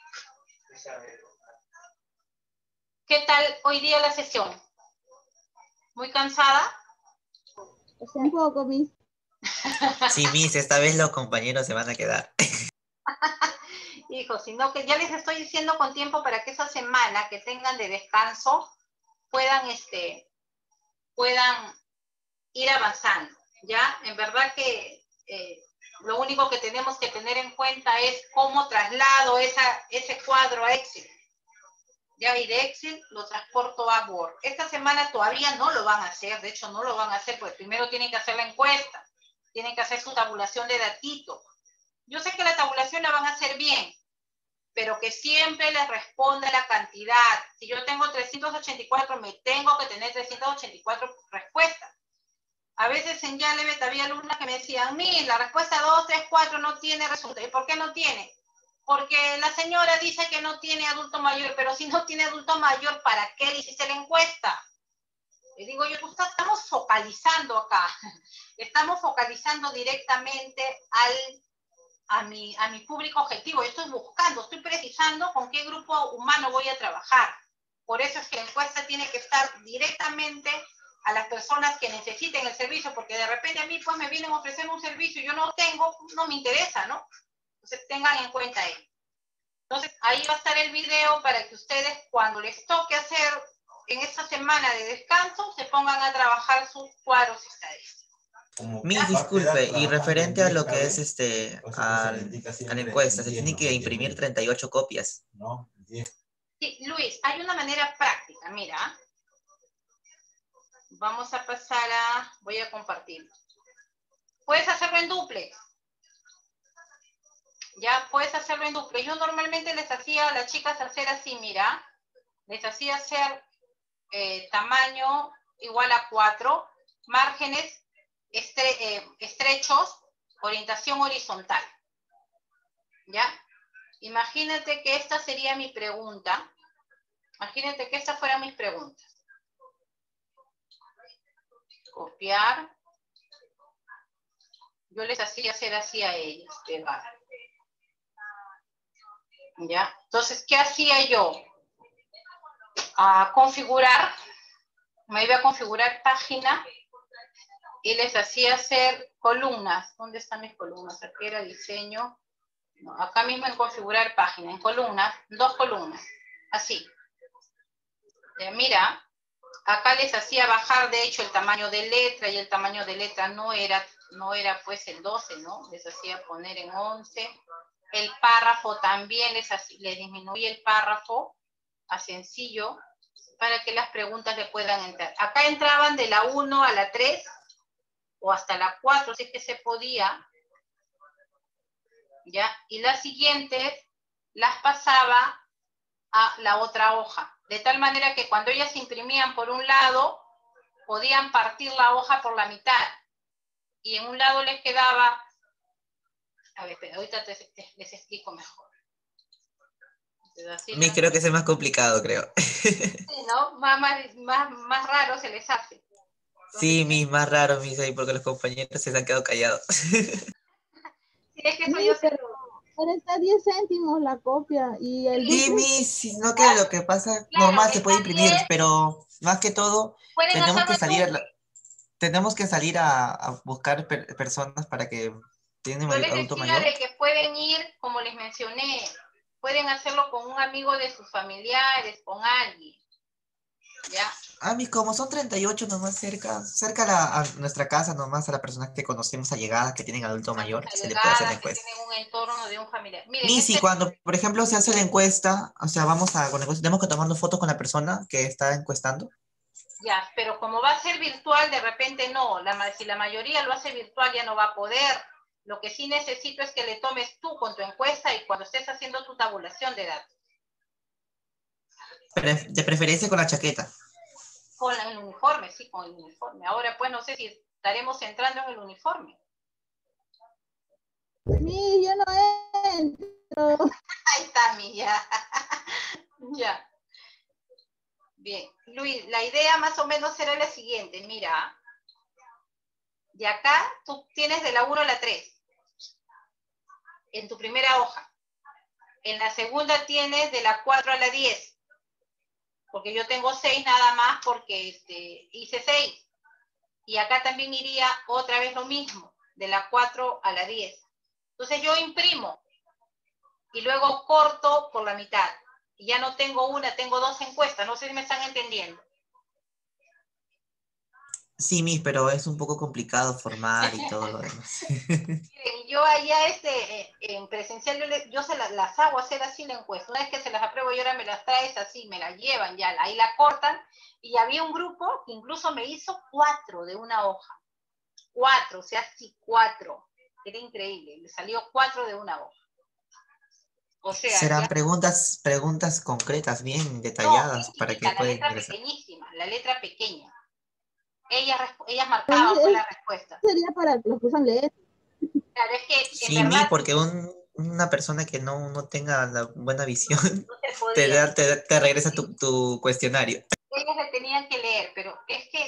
¿Qué tal hoy día la sesión? ¿Muy cansada? Un poco, Miss. Sí, Miss, esta vez los compañeros se van a quedar. Hijo, sino que ya les estoy diciendo con tiempo para que esa semana que tengan de descanso puedan, este, puedan ir avanzando, ¿ya? En verdad que eh, lo único que tenemos que tener en cuenta es cómo traslado esa, ese cuadro a Excel. Ya, y de Excel lo transporto a Word. Esta semana todavía no lo van a hacer, de hecho no lo van a hacer, porque primero tienen que hacer la encuesta, tienen que hacer su tabulación de datitos. Yo sé que la tabulación la van a hacer bien, pero que siempre les responda la cantidad. Si yo tengo trescientos ochenta y cuatro, me tengo que tener trescientos ochenta y cuatro respuestas. A veces en Yalevet había alumnas que me decían, mira, la respuesta dos, tres, cuatro no tiene resultado. ¿Y por qué no tiene? Porque la señora dice que no tiene adulto mayor, pero si no tiene adulto mayor, ¿para qué le hiciste la encuesta? Le digo yo, pues estamos focalizando acá. Estamos focalizando directamente al a mi, a mi público objetivo. Yo estoy buscando, estoy precisando con qué grupo humano voy a trabajar. Por eso es que la encuesta tiene que estar directamente a las personas que necesiten el servicio, porque de repente a mí pues me vienen a ofrecer un servicio y yo no tengo, no me interesa, ¿no? Entonces tengan en cuenta eso. Entonces ahí va a estar el video para que ustedes cuando les toque hacer en esta semana de descanso se pongan a trabajar sus cuadros estadísticos. Mi disculpe, y referente a lo que es este, al- a la encuesta, se tiene que imprimir treinta y ocho copias. Sí, Luis, hay una manera práctica, mira. Vamos a pasar a, voy a compartir. Puedes hacerlo en duplex. Ya, puedes hacerlo en duplex. Yo normalmente les hacía a las chicas hacer así, mira. Les hacía hacer eh, tamaño igual a cuatro, márgenes estre- eh, estrechos, orientación horizontal. ¿Ya? Imagínate que esta sería mi pregunta. Imagínate que estas fueran mis preguntas. Copiar. Yo les hacía hacer así a ellas, pegar. ¿Ya? Entonces, ¿qué hacía yo? A configurar, me iba a configurar página y les hacía hacer columnas. ¿Dónde están mis columnas? Aquí era diseño. No, acá mismo en configurar página, en columnas, dos columnas, así. Eh, mira, acá les hacía bajar, de hecho, el tamaño de letra, y el tamaño de letra no era, no era pues el doce, ¿no? Les hacía poner en once. El párrafo también les, hacía, les disminuía el párrafo a sencillo para que las preguntas le puedan entrar. Acá entraban de la uno a la tres o hasta la cuatro, si es que se podía. ¿Ya? Y las siguientes las pasaba a la otra hoja. De tal manera que cuando ellas imprimían por un lado, podían partir la hoja por la mitad. Y en un lado les quedaba... A ver, espera, ahorita te, te, les explico mejor. Mi creo que es el más complicado, creo. Sí, ¿no? Más, más, más, más raro se les hace. Entonces, Sí, mis más raros, mis ahí, porque los compañeros se han quedado callados. Sí, es que eso Sí, yo pero, pero está diez céntimos la copia y el Sí, duplex. mis, si no que lo que pasa, Claro, normal se puede está imprimir, bien. pero más que todo, Pueden tenemos hacerlo que en salir a, la- duplex. tenemos que salir a, a buscar per- personas para que tienen Yo mayor- les adulto decía mayor. de que pueden ir, como les mencioné, pueden hacerlo con un amigo de sus familiares, con alguien. ¿Ya? Ah, mis, como son treinta y ocho nomás cerca, cerca a, la- a nuestra casa nomás, a las personas que conocemos allegadas, que tienen adulto A sus mayor, se le puede hacer la allegadas que encuesta. tienen un entorno de un familiar. Miren, Missy, este, cuando, por ejemplo, se hace la encuesta, o sea, vamos a, con la encuesta, tenemos que tomarnos fotos con la persona que está encuestando. ya, pero como va a ser virtual, de repente no. La, ma- si la mayoría lo hace virtual, ya no va a poder. Lo que sí necesito es que le tomes tú con tu encuesta y cuando estés haciendo tu tabulación de datos. Pre- de preferencia con la chaqueta. Con el uniforme, sí, con el uniforme. Ahora, pues, no sé si estaremos entrando en el uniforme. Sí, yo no entro. Ahí está, mi, ya. Ya. Bien. Luis, la idea más o menos será la siguiente. Mira. De acá, tú tienes de la uno a la tres. En tu primera hoja. En la segunda tienes de la cuatro a la diez. Porque yo tengo seis nada más porque este, hice seis. Y acá también iría otra vez lo mismo, de la cuatro a la diez. Entonces yo imprimo y luego corto por la mitad. Y ya no tengo una, tengo dos encuestas. No sé si me están entendiendo. Sí, mis, pero es un poco complicado formar y todo lo demás. Miren, yo allá este, eh, en presencial, yo, le- yo se la- las hago hacer así la encuesta. Una vez que se las apruebo y ahora me las traes así, me las llevan ya, ahí la cortan. Y había un grupo que incluso me hizo cuatro de una hoja. Cuatro, o sea, sí, cuatro. Era increíble, le salió cuatro de una hoja. O sea, Serán ya... preguntas, preguntas concretas, bien No, detalladas, para que pequeñita, la puedan letra ingresar. pequeñísima, la letra pequeña. Ellas, resp- ellas marcaban pues, la respuesta. Sería para los que usan leer. Claro, es que en Sí, mi, verdad porque un- una persona que no, no tenga la buena visión no se te, podía. da- te, da- te regresa tu, tu cuestionario. Ellas le tenían que leer, pero es que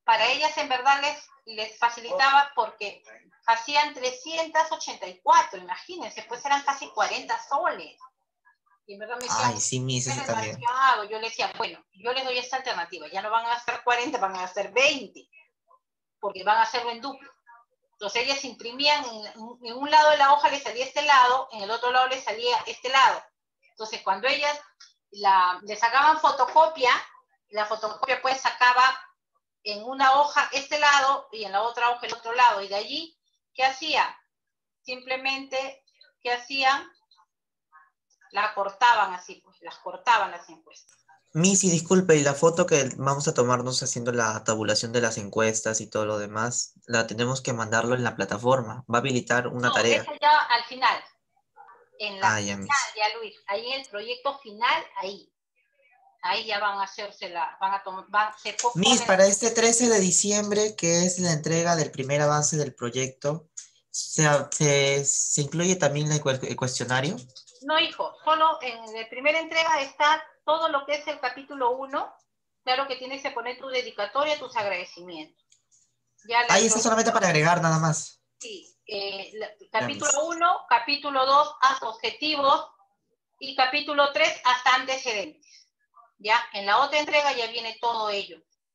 para ellas en verdad les, les facilitaba porque hacían trescientos ochenta y cuatro, imagínense, pues eran casi cuarenta soles. Y en verdad me decían, Ay, sí, Miss, es eso también. demasiado. Yo les decía, bueno, yo les doy esta alternativa, ya no van a gastar cuarenta, van a gastar veinte, porque van a hacerlo en duplo. Entonces ellas imprimían, en, en un lado de la hoja les salía este lado, en el otro lado les salía este lado. Entonces cuando ellas la, le sacaban fotocopia, la fotocopia pues sacaba en una hoja este lado y en la otra hoja el otro lado. Y de allí, ¿qué hacía? Simplemente, ¿qué hacían? La cortaban así, pues, las cortaban las encuestas. Missy, disculpe, y la foto que vamos a tomarnos haciendo la tabulación de las encuestas y todo lo demás, la tenemos que mandarlo en la plataforma. Va a habilitar una No, tarea. eso ya al final. En la Ah, ya, final, Miss. ya Luis, ahí en el proyecto final, ahí. Ahí ya van a hacerse la, van a tomar, van, se Miss, proponen. para este trece de diciembre, que es la entrega del primer avance del proyecto, ¿se, se, se incluye también el, el cuestionario? No, hijo, solo en la primera entrega está todo lo que es el capítulo uno. Claro que tienes que poner tu dedicatoria, tus agradecimientos. Ya la, Ahí está solamente para agregar nada más. Sí, eh, la, Ya, capítulo Miss. uno, capítulo dos, hasta objetivos, y capítulo tres, hasta antecedentes. Ya, en la otra entrega ya viene todo ello.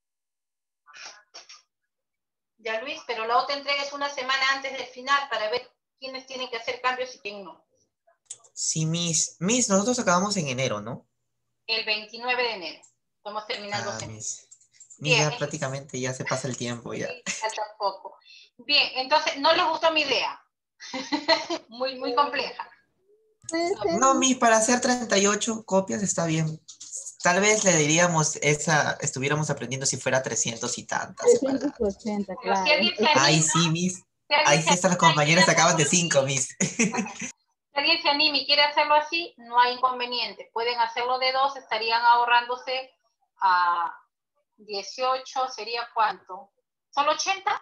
Ya, Luis, pero la otra entrega es una semana antes del final para ver quiénes tienen que hacer cambios y quién no. Sí, Miss. Miss, nosotros acabamos en enero, ¿no? El veintinueve de enero. Estamos terminando. Ah, Miss. Miss, Bien. ya prácticamente ya se pasa el tiempo ya. Sí, falta poco. Bien, entonces, ¿no les gustó mi idea? muy, muy compleja. No, Miss, para hacer treinta y ocho copias está bien. Tal vez le diríamos, esa, estuviéramos aprendiendo si fuera trescientos y tantas. trescientos ochenta, Pero si claro. alguien se anima, Ay, sí, Miss. si alguien Ahí se sí están los anima y compañeros quiere que acaban de hacerlo cinco, así, Miss. si alguien se anima y quiere hacerlo así, no hay inconveniente. Pueden hacerlo de dos, estarían ahorrándose a dieciocho, ¿sería cuánto? ¿Solo ochenta?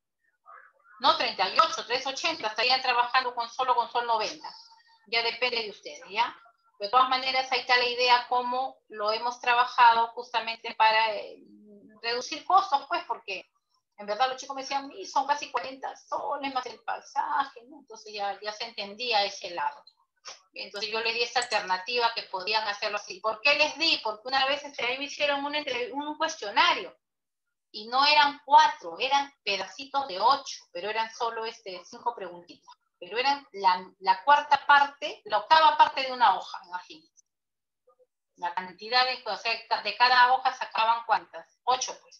No, treinta y ocho, trescientos ochenta, estarían trabajando con solo con sol noventa. Ya depende de ustedes, ¿ya? De todas maneras, ahí está la idea cómo lo hemos trabajado justamente para eh, reducir costos, pues, porque en verdad los chicos me decían, y son casi cuarenta soles más el pasaje, ¿no? Entonces ya, ya se entendía ese lado. Entonces yo les di esta alternativa que podían hacerlo así. ¿Por qué les di? Porque una vez este, me hicieron un, entre, un cuestionario y no eran cuatro, eran pedacitos de ocho, pero eran solo este, cinco preguntitas. Pero eran la, la cuarta parte, la octava parte de una hoja, imagínense. La cantidad de, o sea, de cada hoja sacaban ¿cuántas? Ocho, pues.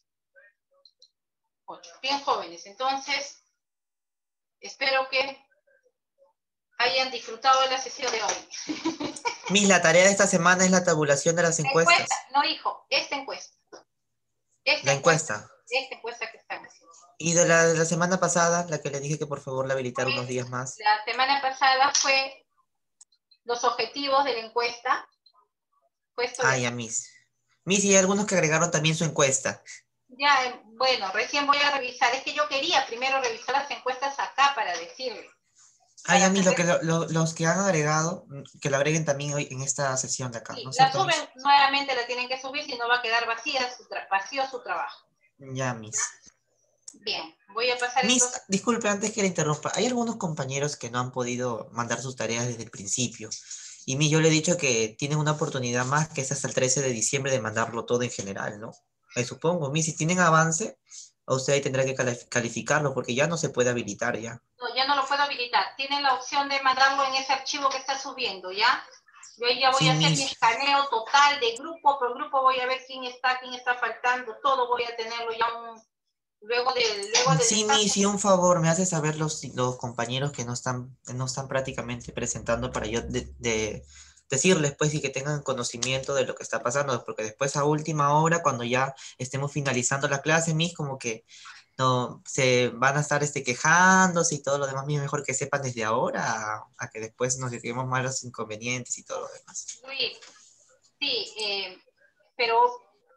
Ocho. Bien jóvenes. Entonces, espero que hayan disfrutado de la sesión de hoy. Miss, la tarea de esta semana es la tabulación de las Encuesta, encuestas. no, hijo, esta encuesta. Esta La encuesta, encuesta. esta encuesta que están haciendo. Y de la, de la semana pasada, la que le dije que por favor la habilitara unos días más. La semana pasada fue los objetivos de la encuesta. Fue esto Ah, de ya, acá. Miss. Miss, y hay algunos que agregaron también su encuesta. Ya, eh, bueno, recién voy a revisar. Es que yo quería primero revisar las encuestas acá para decirles. Ah, ya, Para Miss, lo que, saber. lo- lo- los que han agregado, mm, que lo agreguen también hoy en esta sesión de acá, Sí, ¿no es la cierto, Miss? suben, nuevamente la tienen que subir, si no va a quedar vacía su tra- vacío su trabajo. Ya, Miss. Bien, voy a pasar Miss, entonces. disculpe, antes que le interrumpa, hay algunos compañeros que no han podido mandar sus tareas desde el principio. Y Miss, yo le he dicho que tienen una oportunidad más, que es hasta el trece de diciembre de mandarlo todo en general, ¿no? Me supongo, Miss, si tienen avance, a usted ahí tendrá que cali- calificarlo, porque ya no se puede habilitar ya. No, ya no lo puedo habilitar. Tienen la opción de mandarlo en ese archivo que está subiendo, ¿ya? Yo ahí ya voy Sí, a hacer mi Miss. escaneo total de grupo por grupo, voy a ver quién está, quién está faltando, todo voy a tenerlo ya un, luego del, luego del Sí, descanso. Miss, y un favor, me hace saber los, los compañeros que no están, no están prácticamente presentando para yo de, de- decirles, pues, y que tengan conocimiento de lo que está pasando, porque después a última hora, cuando ya estemos finalizando la clase, Miss, como que no, se van a estar este, quejándose y todo lo demás, Miss, mejor que sepan desde ahora a, a que después nos lleguemos más los inconvenientes y todo lo demás. Luis, sí, eh, pero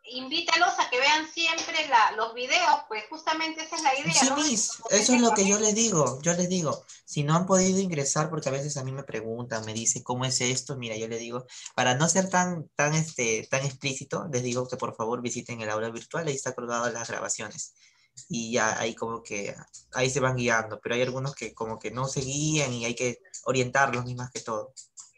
invítalos a que vean siempre la, los videos, pues justamente esa es la idea. Sí, ¿no? Miss, eso es lo que yo les digo, yo les digo, si no han podido ingresar, porque a veces a mí me preguntan, me dicen, ¿cómo es esto? Mira, yo les digo, para no ser tan, tan, este, tan explícito, les digo que por favor visiten el aula virtual, ahí está colgado las grabaciones. Y ya ahí como que, ahí se van guiando, pero hay algunos que como que no se guían y hay que orientarlos ni más que todo.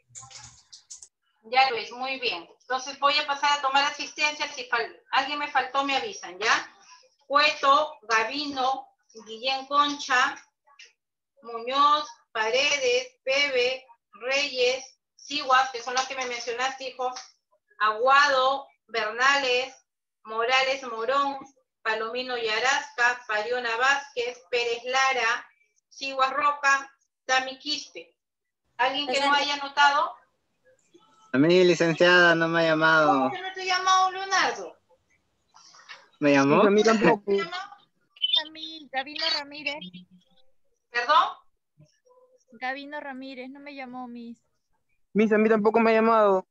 Ya Luis, muy bien. Entonces voy a pasar a tomar asistencia. Si fal- alguien me faltó, me avisan, ¿ya? Cueto, Gavino, Guillén Concha, Muñoz, Paredes, Pebe, Reyes, Siguas, que son los que me mencionaste, hijo, Aguado, Bernales, Morales Morón, Palomino Yarasca, Pariona Vázquez, Pérez Lara, Siguas Roca, Tami Quispe. ¿Alguien que no haya anotado? A mí, licenciada, no me ha llamado. ¿Cómo que no te he llamado, Leonardo? ¿Me llamó? A mí tampoco. A mí, Gavino Ramírez. ¿Perdón? Gavino Ramírez, no me llamó, Miss. Miss, a mí tampoco me ha llamado.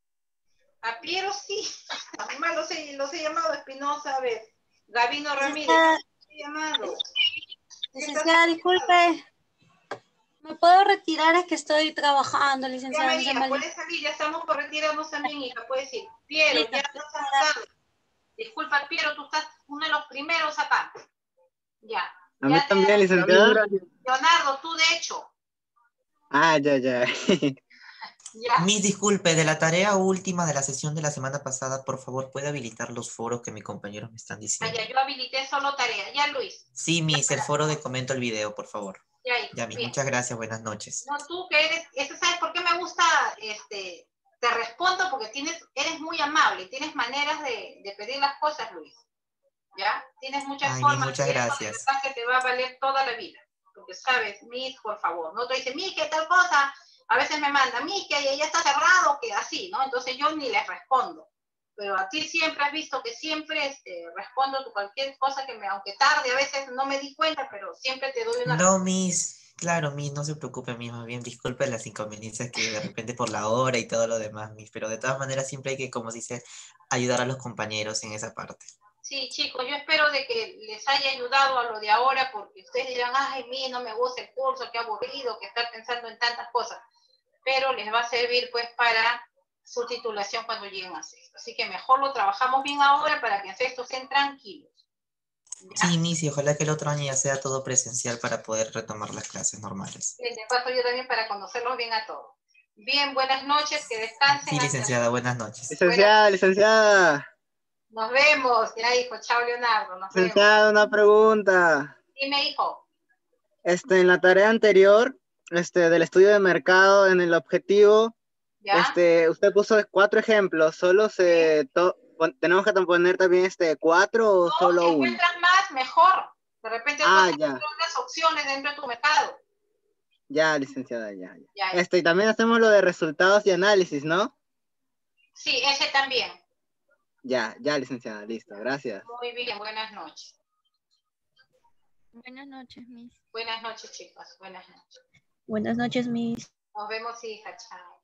A Piero sí. A mí más los he, los he llamado Espinosa, a ver. Gavino Ramírez. Licenciada, ¿Qué he llamado? licenciada, disculpe. ¿Me puedo retirar? Es que estoy trabajando, Ya, licenciada. No se María, me- puedes salir, ya estamos por retirarnos también, hija, puedes ir. Piero, Listo, ya estás anotado. Disculpa, Piero, tú estás uno de los primeros acá. Ya. A mí Ya te- también, licenciada. Leonardo, tú de hecho. Ah, ya, ya. Ya. Miss, disculpe, de la tarea última de la sesión de la semana pasada, por favor, ¿puede habilitar los foros que mis compañeros me están Ah, diciendo? ya, yo habilité solo tarea. Ya, Luis. Sí, Miss, el foro de comento el video, por favor. Ya, hijo. Ya, Miss, Bien. muchas gracias, buenas noches. No, tú que eres, este, ¿sabes por qué me gusta? Este, te respondo porque tienes, eres muy amable, tienes maneras de, de pedir las cosas, Luis. ¿Ya? Tienes muchas Ay, formas. Miss, muchas y eso de gracias. verdad que te va a valer toda la vida. Porque sabes, Miss, por favor, no te dice, Miss, ¿qué tal cosa? A veces me manda, Miss, que ya está cerrado, que así, ¿no? Entonces yo ni les respondo. Pero a ti siempre has visto que siempre este, respondo tu cualquier cosa que me, aunque tarde, a veces no me di cuenta, pero siempre te doy una No, Miss, claro, Miss, no se preocupe, Miss, más bien disculpe las inconveniencias que de repente por la hora y todo lo demás, Miss, pero de todas maneras siempre hay que, como se dice, ayudar a los compañeros en esa parte. Sí, chicos, yo espero de que les haya ayudado a lo de ahora, porque ustedes dirán, ay, mí no me gusta el curso, qué aburrido, que estar pensando en tantas cosas, pero les va a servir pues para su titulación cuando lleguen a sexto. Así que mejor lo trabajamos bien ahora para que en sexto estén tranquilos. ¿Ya? Sí, Miss, y ojalá que el otro año ya sea todo presencial para poder retomar las clases normales. Les paso yo también para conocerlos bien a todos. Bien, buenas noches, que descansen. Sí, licenciada, buenas noches. Licenciada, licenciada. Nos vemos. Ya, hijo. Chao, Leonardo. Nos vemos. Licenciada, una pregunta. Dime, hijo. Este, en la tarea anterior, este, del estudio de mercado, en el objetivo, ¿Ya? este, usted puso cuatro ejemplos. ¿Solo se to- pon- tenemos que poner también este cuatro o No, solo si uno? encuentras más, mejor. De repente tú Ah, haces ya, otras opciones dentro de tu mercado. ya, licenciada, ya, ya. Ya, Este, y también hacemos lo de resultados y análisis, ¿no? sí, ese también. Ya, ya, licenciada, listo, gracias. Muy bien, buenas noches. Buenas noches, Miss. Buenas noches, chicos. Buenas noches. Buenas noches, Miss. Nos vemos, hija. Chao.